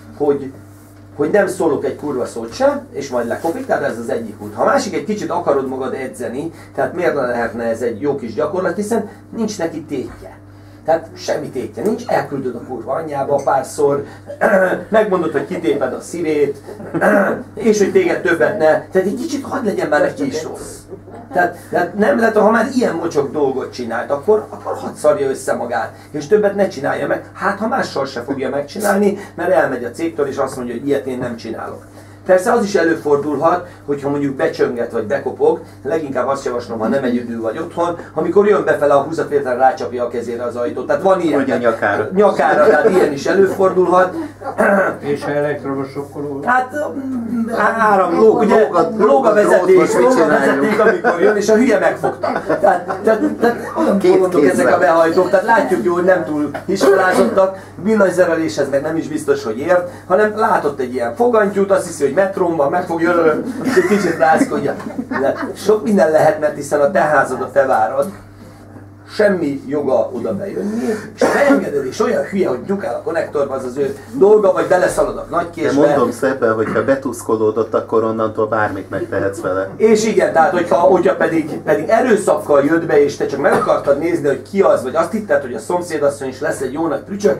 hogy nem szólok egy kurva szót sem, és majd lekopik, tehát ez az egyik út. Ha másik egy kicsit akarod magad edzeni, tehát miért ne lehetne ez egy jó kis gyakorlat, hiszen nincs neki tétje. Tehát semmi tétje nincs, elküldöd a kurva anyjába párszor, megmondod, hogy kitéped a szívét, és hogy téged többet ne. Tehát egy kicsit hadd legyen már neki is rossz. Tehát nem lehet, ha már ilyen mocsok dolgot csinált, akkor hadd szarja össze magát, és többet ne csinálja meg. Hát ha mással se fogja megcsinálni, mert elmegy a cégtől, és azt mondja, hogy ilyet én nem csinálok. Persze az is előfordulhat, hogyha mondjuk becsönget vagy bekopog, leginkább azt javaslom, ha nem egyedül vagy otthon, amikor jön befele a húzat, véletlenül rácsapja a kezére az ajtót. Tehát van ilyen. Vagy a nyakára. Nyakára, tehát ilyen is előfordulhat. És ha elektromos sokkoló? Hát áramlók, ugye lóg a vezeték, amikor jön, és a hülye megfogta. Tehát olyan bolondok ezek a behajtók, tehát látjuk jó, hogy nem túl iskolázottak, villanyszereléshez meg nem is biztos, hogy ért, hanem látott egy ilyen fogantyút, azt hiszi, hogy metrón van, meg fog jönni, és egy kicsit rázkodja. De sok minden lehet, mert hiszen a te házad, a te várad, semmi joga oda bejönni, és ha beengeded, és olyan hülye, hogy nyugál a konnektorba, az az ő dolga, vagy beleszalad a nagy késbe. De mondom szépen, hogyha betuszkolódott, akkor onnantól bármit megtehetsz vele. És igen, tehát hogyha pedig erőszakkal jött be, és te csak meg akartad nézni, hogy ki az, vagy azt hitted, hogy a szomszédasszony is lesz egy jó nagy prücsök,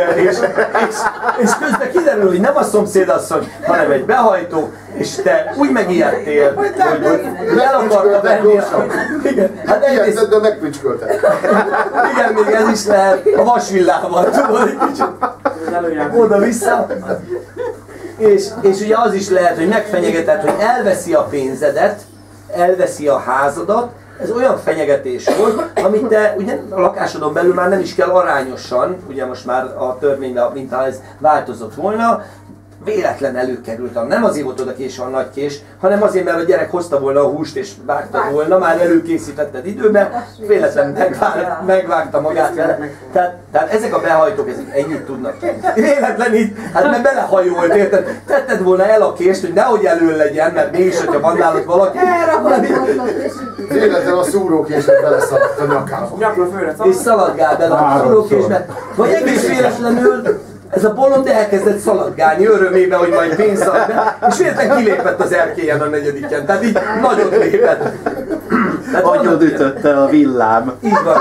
és közben kiderül, hogy nem a szomszédasszony, hanem egy behajtó, és te úgy megijedtél, hogy el akarta venni a... Igen, hát egyrészt... de megprücskölte. Igen, még ez is lehet a vasvillával, tudod, egy kicsit oda-vissza. És ugye az is lehet, hogy megfenyegeted, hogy elveszi a pénzedet, elveszi a házadat, ez olyan fenyegetés volt, amit te ugye a lakásodon belül már nem is kell arányosan, ugye most már a törvényben, mint ha ez változott volna, véletlen előkerült, nem azért volt oda késve a nagy kés, hanem azért, mert a gyerek hozta volna a húst és vágta volna, már előkészítetted időben, véletlen megvágta magát vele. Tehát ezek a behajtók, ezek ennyit tudnak tenni. Véletlen így, hát mert belehajolt, érted? Tetted volna el a kést, hogy nehogy elő legyen, mert mégis, hogyha van nálad valaki, véletlen a szúrókésnek beleszaladt a nyakába. És szaladgál bele a szúrókésbe, vagy egész véletlenül ez a bolond elkezdett szaladgálni örömébe, hogy majd pénz szalad be, és véletlen kilépett az erkélyen a negyediken, tehát így nagyot lépett. Agyod ütötte a villám. Így van.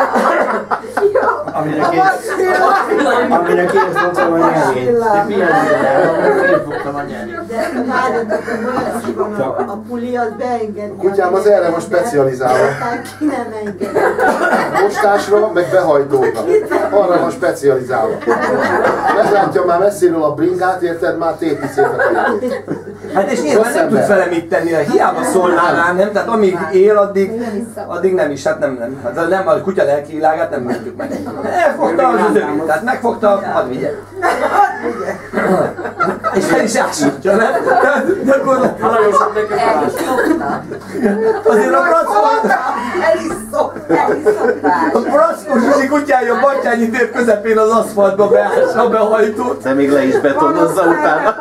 Aminek én fogtam a nyelvét. Én fogtam a nyelvét. A puli az beengedi. A kutyám az erre van specializálva. Ki nem engedi. Mostásra, meg behajtókra. Arra van specializálva. Meglátja már messziről a bringát, érted? Már tépi szépen. Hát és nyilván nem tud vele mit tenni, hiába szólnál rá, nem? Tehát amíg él, addig nem is, hát nem. Hát nem a kutya lelki világát nem mondjuk meg. Elfogta az övé, tehát megfogta, hadd vigye. És el is ásítja, nem? Tehát gyakorlatilag... Azért a prackos Zsuzsi kutyája Batyányi tér közepén az aszfaltba beássa a behajtót. De még le is betonozza utána.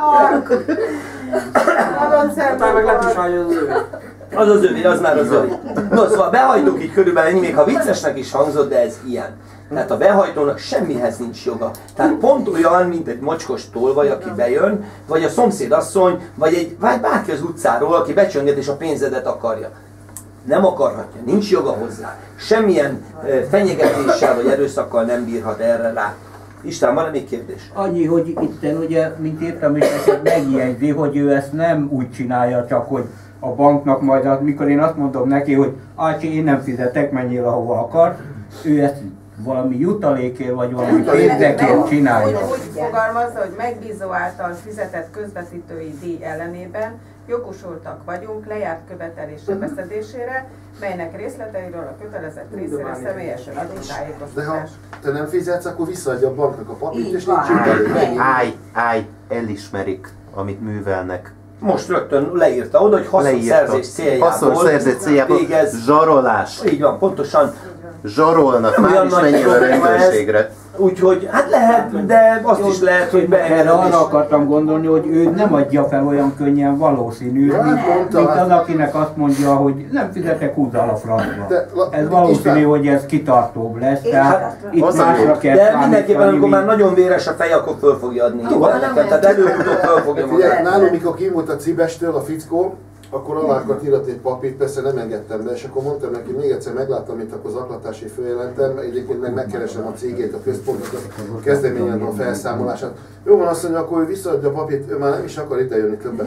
Utána meg letusálja az övé. Az az övé, az már az övé. No, szóval behajtók így körülbelül ennyi, még ha viccesnek is hangzott, de ez ilyen. Tehát a behajtónak semmihez nincs joga. Tehát pont olyan, mint egy mocskos tolvaj, aki bejön, vagy a szomszédasszony, vagy bárki az utcáról, aki becsönget és a pénzedet akarja. Nem akarhatja, nincs joga hozzá. Semmilyen fenyegetéssel vagy erőszakkal nem bírhat erre rá. István, van-e még kérdés? Annyi, hogy itten ugye, mint írtam is, neked megjegyzi, hogy ő ezt nem úgy csinálja, csak hogy a banknak majd, mikor én azt mondom neki, hogy Ácsi, én nem fizetek, menjél ahova akar, ő ezt valami jutalékért, vagy valami pénzekért csinálja. Úgy fogalmazza, hogy megbízó által fizetett közvetítői díj ellenében jogosultak vagyunk lejárt követelésre beszedésére, melynek részleteiről a kötelezett részére személyesen adott De ha tájékoztatás. te nem fizetsz, akkor visszaadja a banknak a papírt, Így és van. nincs utalék. Állj, elismerik, amit művelnek. Most rögtön leírta oda, hogy haszonszerzés céljából. Haszonszerzés céljából. Végez. Zsarolás. Így van, pontosan. Zsarolnak, Nem már olyan is nagy menjél a probléma ez. rendőrségre. Úgyhogy, hát lehet, de azt is lehet, hogy Erre beengedem is. arra akartam gondolni, hogy ő nem adja fel olyan könnyen valószínű, Ja, mint az, akinek azt mondja, hogy nem fizetek, húzzal a francba. Ez valószínű, hogy ez kitartóbb lesz, tehát itt másra kell De mindenképpen, amikor már mint- nagyon véres a fej, akkor föl fogja adni. Tehát előbb-utóbb föl fogja Figyelj, magát. nálunk mikor kim volt a Cibestől a fickó, akkor alá akart íratni egy papírt, persze nem engedtem be, és akkor mondtam neki, még egyszer megláttam itt, akkor zaklatási főjelentem, egyébként meg megkeresem a cégét, a központot, kezdeményezem a felszámolását. Jó van, azt mondja, akkor ő visszaadja a papírt, ő már nem is akar ide jönni többet.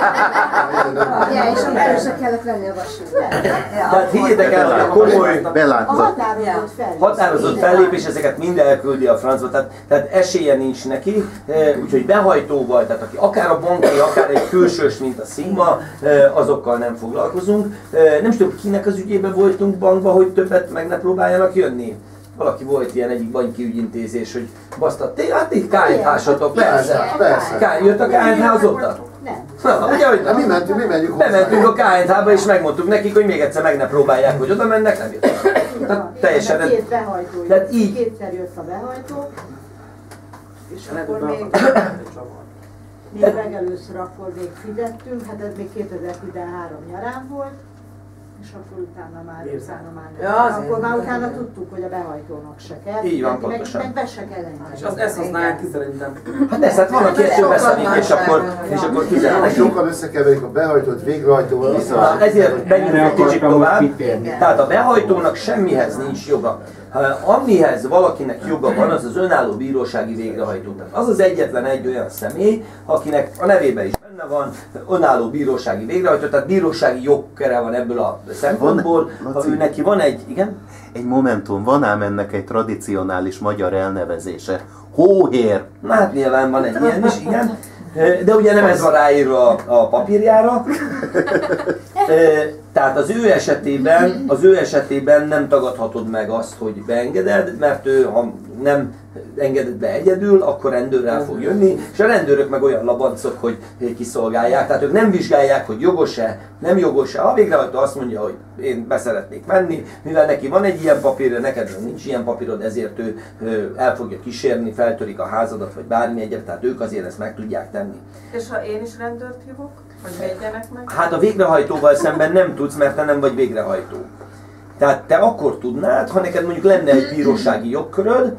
Ja, és akkor se kellett venni a vasútra. Tehát higgyétek el, hogy a komoly Belátta. határozott fellépés, ezeket mind elküldi a francba, tehát esélye nincs neki, úgyhogy behajtóval, tehát aki akár a banki, akár egy külsős, mint a Sigma, azokkal nem foglalkozunk. Nem is tudom, kinek az ügyében voltunk bankban, hogy többet meg ne próbáljanak jönni. Valaki volt ilyen egyik banki ügyintézés, hogy basztat, hát itt KNH-sotok, persze. Jött a KNH azóta? Nem. Na, ugye, hogy Mi mentünk hozzá. bementünk a KNH-ba és megmondtuk nekik, hogy még egyszer meg ne próbálják, hogy oda mennek, nem jöttek. Tehát teljesen... Két behajtó. Tehát így. Kétszer jött a behajtó, és akkor még legelőször akkor még fizettünk, hát ez még 2013 nyarán volt, és akkor utána már Ja, nem. azért. Akkor már utána tudtuk, hogy a behajtónak se kell. Így van, meg pontosan. be se kell engedni. És ezt használják ki szerintem. Hát ez, hát van, aki ezt beszadik, és akkor kizárólag. Sokkal összekeverik a behajtót végrehajtóval, vissza. Na, ezért menjünk egy kicsit tovább. Tehát a behajtónak semmihez nincs joga. Amihez valakinek joga van, az az önálló bírósági végrehajtó. Tehát az az egyetlen egy olyan személy, akinek a nevében is benne van önálló bírósági végrehajtó, tehát bírósági jogkere van ebből a szempontból. Ha ő neki van egy, igen? Egy momentum, van ám ennek egy tradicionális magyar elnevezése. Hóhér. Na hát nyilván van egy ilyen is, igen. De ugye nem ez van ráírva a papírjára. Tehát az ő esetében nem tagadhatod meg azt, hogy beengeded, mert ő, ha nem engeded be egyedül, akkor rendőrrel fog jönni, és a rendőrök meg olyan labancok, hogy kiszolgálják. Tehát ők nem vizsgálják, hogy jogos-e, nem jogos-e. A végrehajtó azt mondja, hogy én beszeretnék menni, mivel neki van egy ilyen papírja, neked nincs ilyen papírod, ezért ő el fogja kísérni, feltörik a házadat, vagy bármi egyet, tehát ők azért ezt meg tudják tenni. És ha én is rendőrt hívok, hogy védjenek meg? Hát a végrehajtóval szemben nem tudsz, mert te nem vagy végrehajtó. Tehát te akkor tudnád, ha neked mondjuk lenne egy bírósági jogköröd,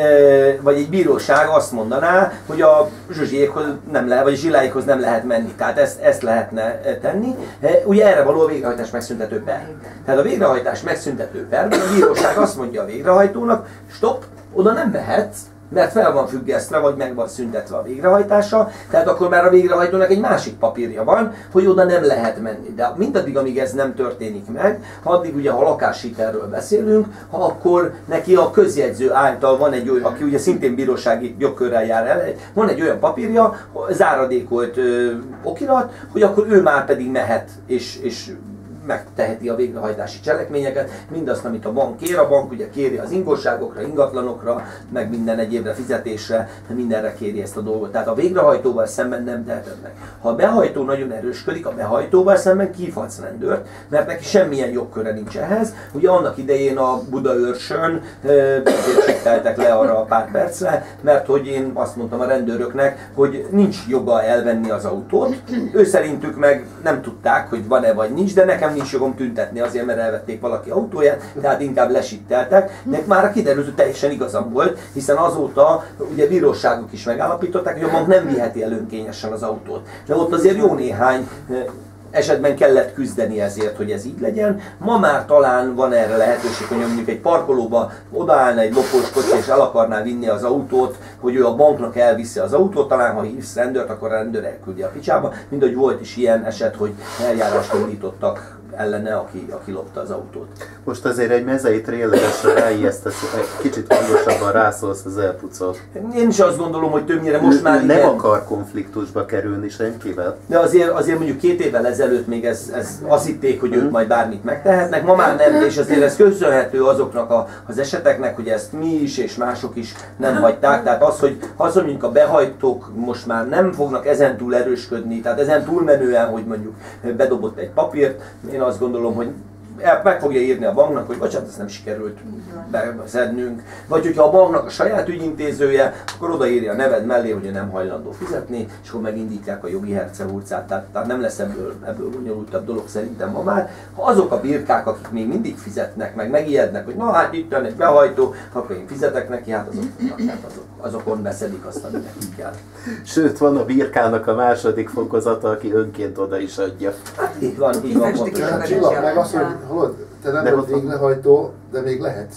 vagy egy bíróság azt mondaná, hogy a Zsuzsiékhoz nem lehet, vagy a Zsiláékhoz nem lehet menni. Tehát ezt lehetne tenni. Ugye erre való a végrehajtás megszüntető per. Tehát a végrehajtás megszüntető perben a bíróság azt mondja a végrehajtónak, stop, oda nem mehetsz, mert fel van függesztve, vagy meg van szüntetve a végrehajtása, tehát akkor már a végrehajtónak egy másik papírja van, hogy oda nem lehet menni. De mindaddig, amíg ez nem történik meg, addig ugye, ha lakáshitelről beszélünk, ha akkor neki a közjegyző által van egy olyan, aki ugye szintén bírósági jogkörrel jár el, van egy olyan papírja, záradékolt okirat, hogy akkor ő már pedig mehet, és megteheti a végrehajtási cselekményeket, mindazt, amit a bank kér. A bank ugye kéri az ingosságokra, ingatlanokra, meg minden egyébre fizetésre, mindenre kéri ezt a dolgot. Tehát a végrehajtóval szemben nem teheted meg. Ha a behajtó nagyon erősködik, a behajtóval szemben kihívhatsz rendőrt, mert neki semmilyen jogköre nincs ehhez. Ugye annak idején a Budaörsön azért sikteltek le arra a pár percre, mert hogy én azt mondtam a rendőröknek, hogy nincs joga elvenni az autót. Ő szerintük meg nem tudták, hogy van-e vagy nincs, de nekem nincs jogom tüntetni azért, mert elvették valaki autóját, tehát inkább lesitteltek. De már kiderült, hogy teljesen igazam volt, hiszen azóta ugye bíróságok is megállapították, hogy a bank nem viheti el önkényesen az autót. De ott azért jó néhány esetben kellett küzdeni ezért, hogy ez így legyen. Ma már talán van erre lehetőség, hogy mondjuk egy parkolóba odaállna egy lopós kocsi és el akarná vinni az autót, hogy ő a banknak elviszi az autót, talán ha hívsz rendőrt, akkor a rendőr elküldi a picsába. Mindegy, volt is ilyen eset, hogy eljárást indítottak ellene, aki lopta az autót. Most azért egy mezei tréleresre ráijesztesz, egy kicsit hangosabban rászólsz az elpucol. Én is azt gondolom, hogy többnyire most már nem akar konfliktusba kerülni senkivel. De azért mondjuk 2 évvel ezelőtt még ez azt hitték, hogy ők majd bármit megtehetnek, ma már nem, és azért ez köszönhető azoknak az eseteknek, hogy ezt mi is és mások is nem hagyták. Tehát az, hogy mondjuk a behajtók most már nem fognak ezentúl erősködni, tehát ezen túlmenően, hogy mondjuk bedobott egy papírt, én azt gondolom, hogy meg fogja írni a banknak, hogy bocsánat, ezt nem sikerült beszednünk. Vagy hogyha a banknak a saját ügyintézője, akkor odaírja a neved mellé, hogy ő nem hajlandó fizetni, és akkor megindítják a jogi hercehurcát. Tehát nem lesz ebből bonyolultabb dolog szerintem ma már. Ha azok a birkák, akik még mindig fizetnek, megijednek, hogy na hát itt van egy behajtó, akkor én fizetek neki, hát azokon beszedik azt, ami nekik kell. Sőt, van a birkának a második fokozata, aki önként oda is adja. Hát így van pontosan. Csillag meg azt, hogy hallod, te nem vagy végrehajtó, de még lehetsz.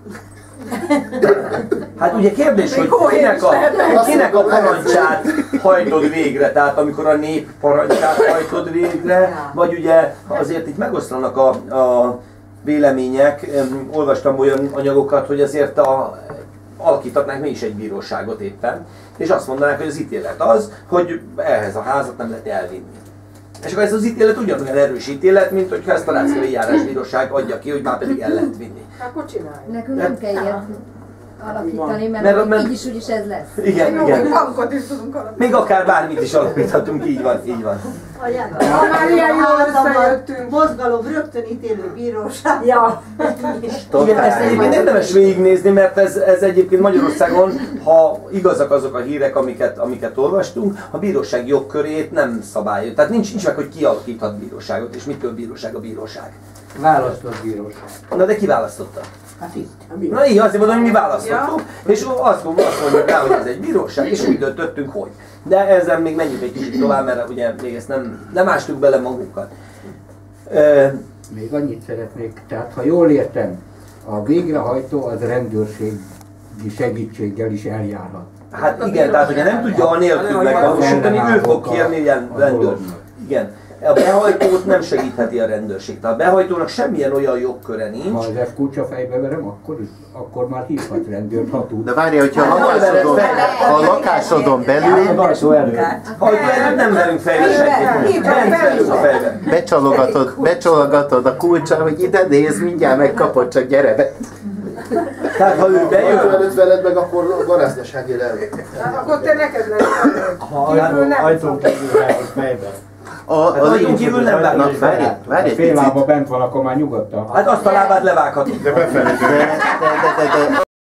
Hát ugye kérdés, hogy kinek a parancsát hajtod végre, tehát amikor a nép parancsát hajtod végre, vagy ugye azért itt megoszlanak a vélemények, olvastam olyan anyagokat, hogy azért alakítatnánk mi is egy bíróságot éppen, és azt mondanák, hogy az ítélet az, hogy ehhez a házat nem lehet elvinni. És akkor ez az ítélet ugyanolyan erős ítélet, mint hogyha ezt a Ráckevei Járásbíróság adja ki, hogy már pedig el lehet vinni. Akkor csinálj. Nekünk nem kell ilyet alapítani, mert így is úgyis ez lesz. Igen. Bankot is tudunk alapítani. Még akár bármit is alapíthatunk, így van. Ha már ilyen jól összejöttünk. Mozgalom rögtön ítélő bíróság. Ja. Igen, ezt egyébként érdemes végignézni, mert ez egyébként Magyarországon, ha igazak azok a hírek, amiket olvastunk, a bíróság jogkörét nem szabályozza. Tehát nincs meg, hogy ki alakíthat bíróságot, és mitől bíróság a bíróság. Választott bíróság. Na de ki választotta? Hát itt. Na így azért mondom, hogy mi választottuk, és azt mondjuk rá, hogy ez egy bíróság, és úgy döntöttünk, hogy. De ezzel még menjünk egy kicsit tovább, mert ugye még ezt nem ástuk bele magunkat. Még annyit szeretnék, tehát ha jól értem, a végrehajtó az rendőrségi segítséggel is eljárhat. Hát igen, tehát hogyha nem tudja anélkül megvalósítani, ő fog kérni ilyen rendőrt. Igen. A behajtót nem segítheti a rendőrség. Tehát a behajtónak semmilyen olyan jogköre nincs. Ha az kulcsa fejbe verem, akkor már hívhat rendőrt, ha tud. De várja, hogyha a lakásodon belül... Ha nem verünk fejbe senkit. Nem verünk a fejbe. Becsalogatod a kulcsal, hogy ide nézd, mindjárt megkapod, csak gyere be. Tehát ha ő bejön... Ha előtt veled meg, akkor garázdaságért el. Akkor te neked lesz. Ha ajtón kívül rához fejbe. Ajtón kívül nem vágnak fel. Várj egy fél lába bent van, akkor már nyugodtan. Hát azt a lábát levághatod. De befelé.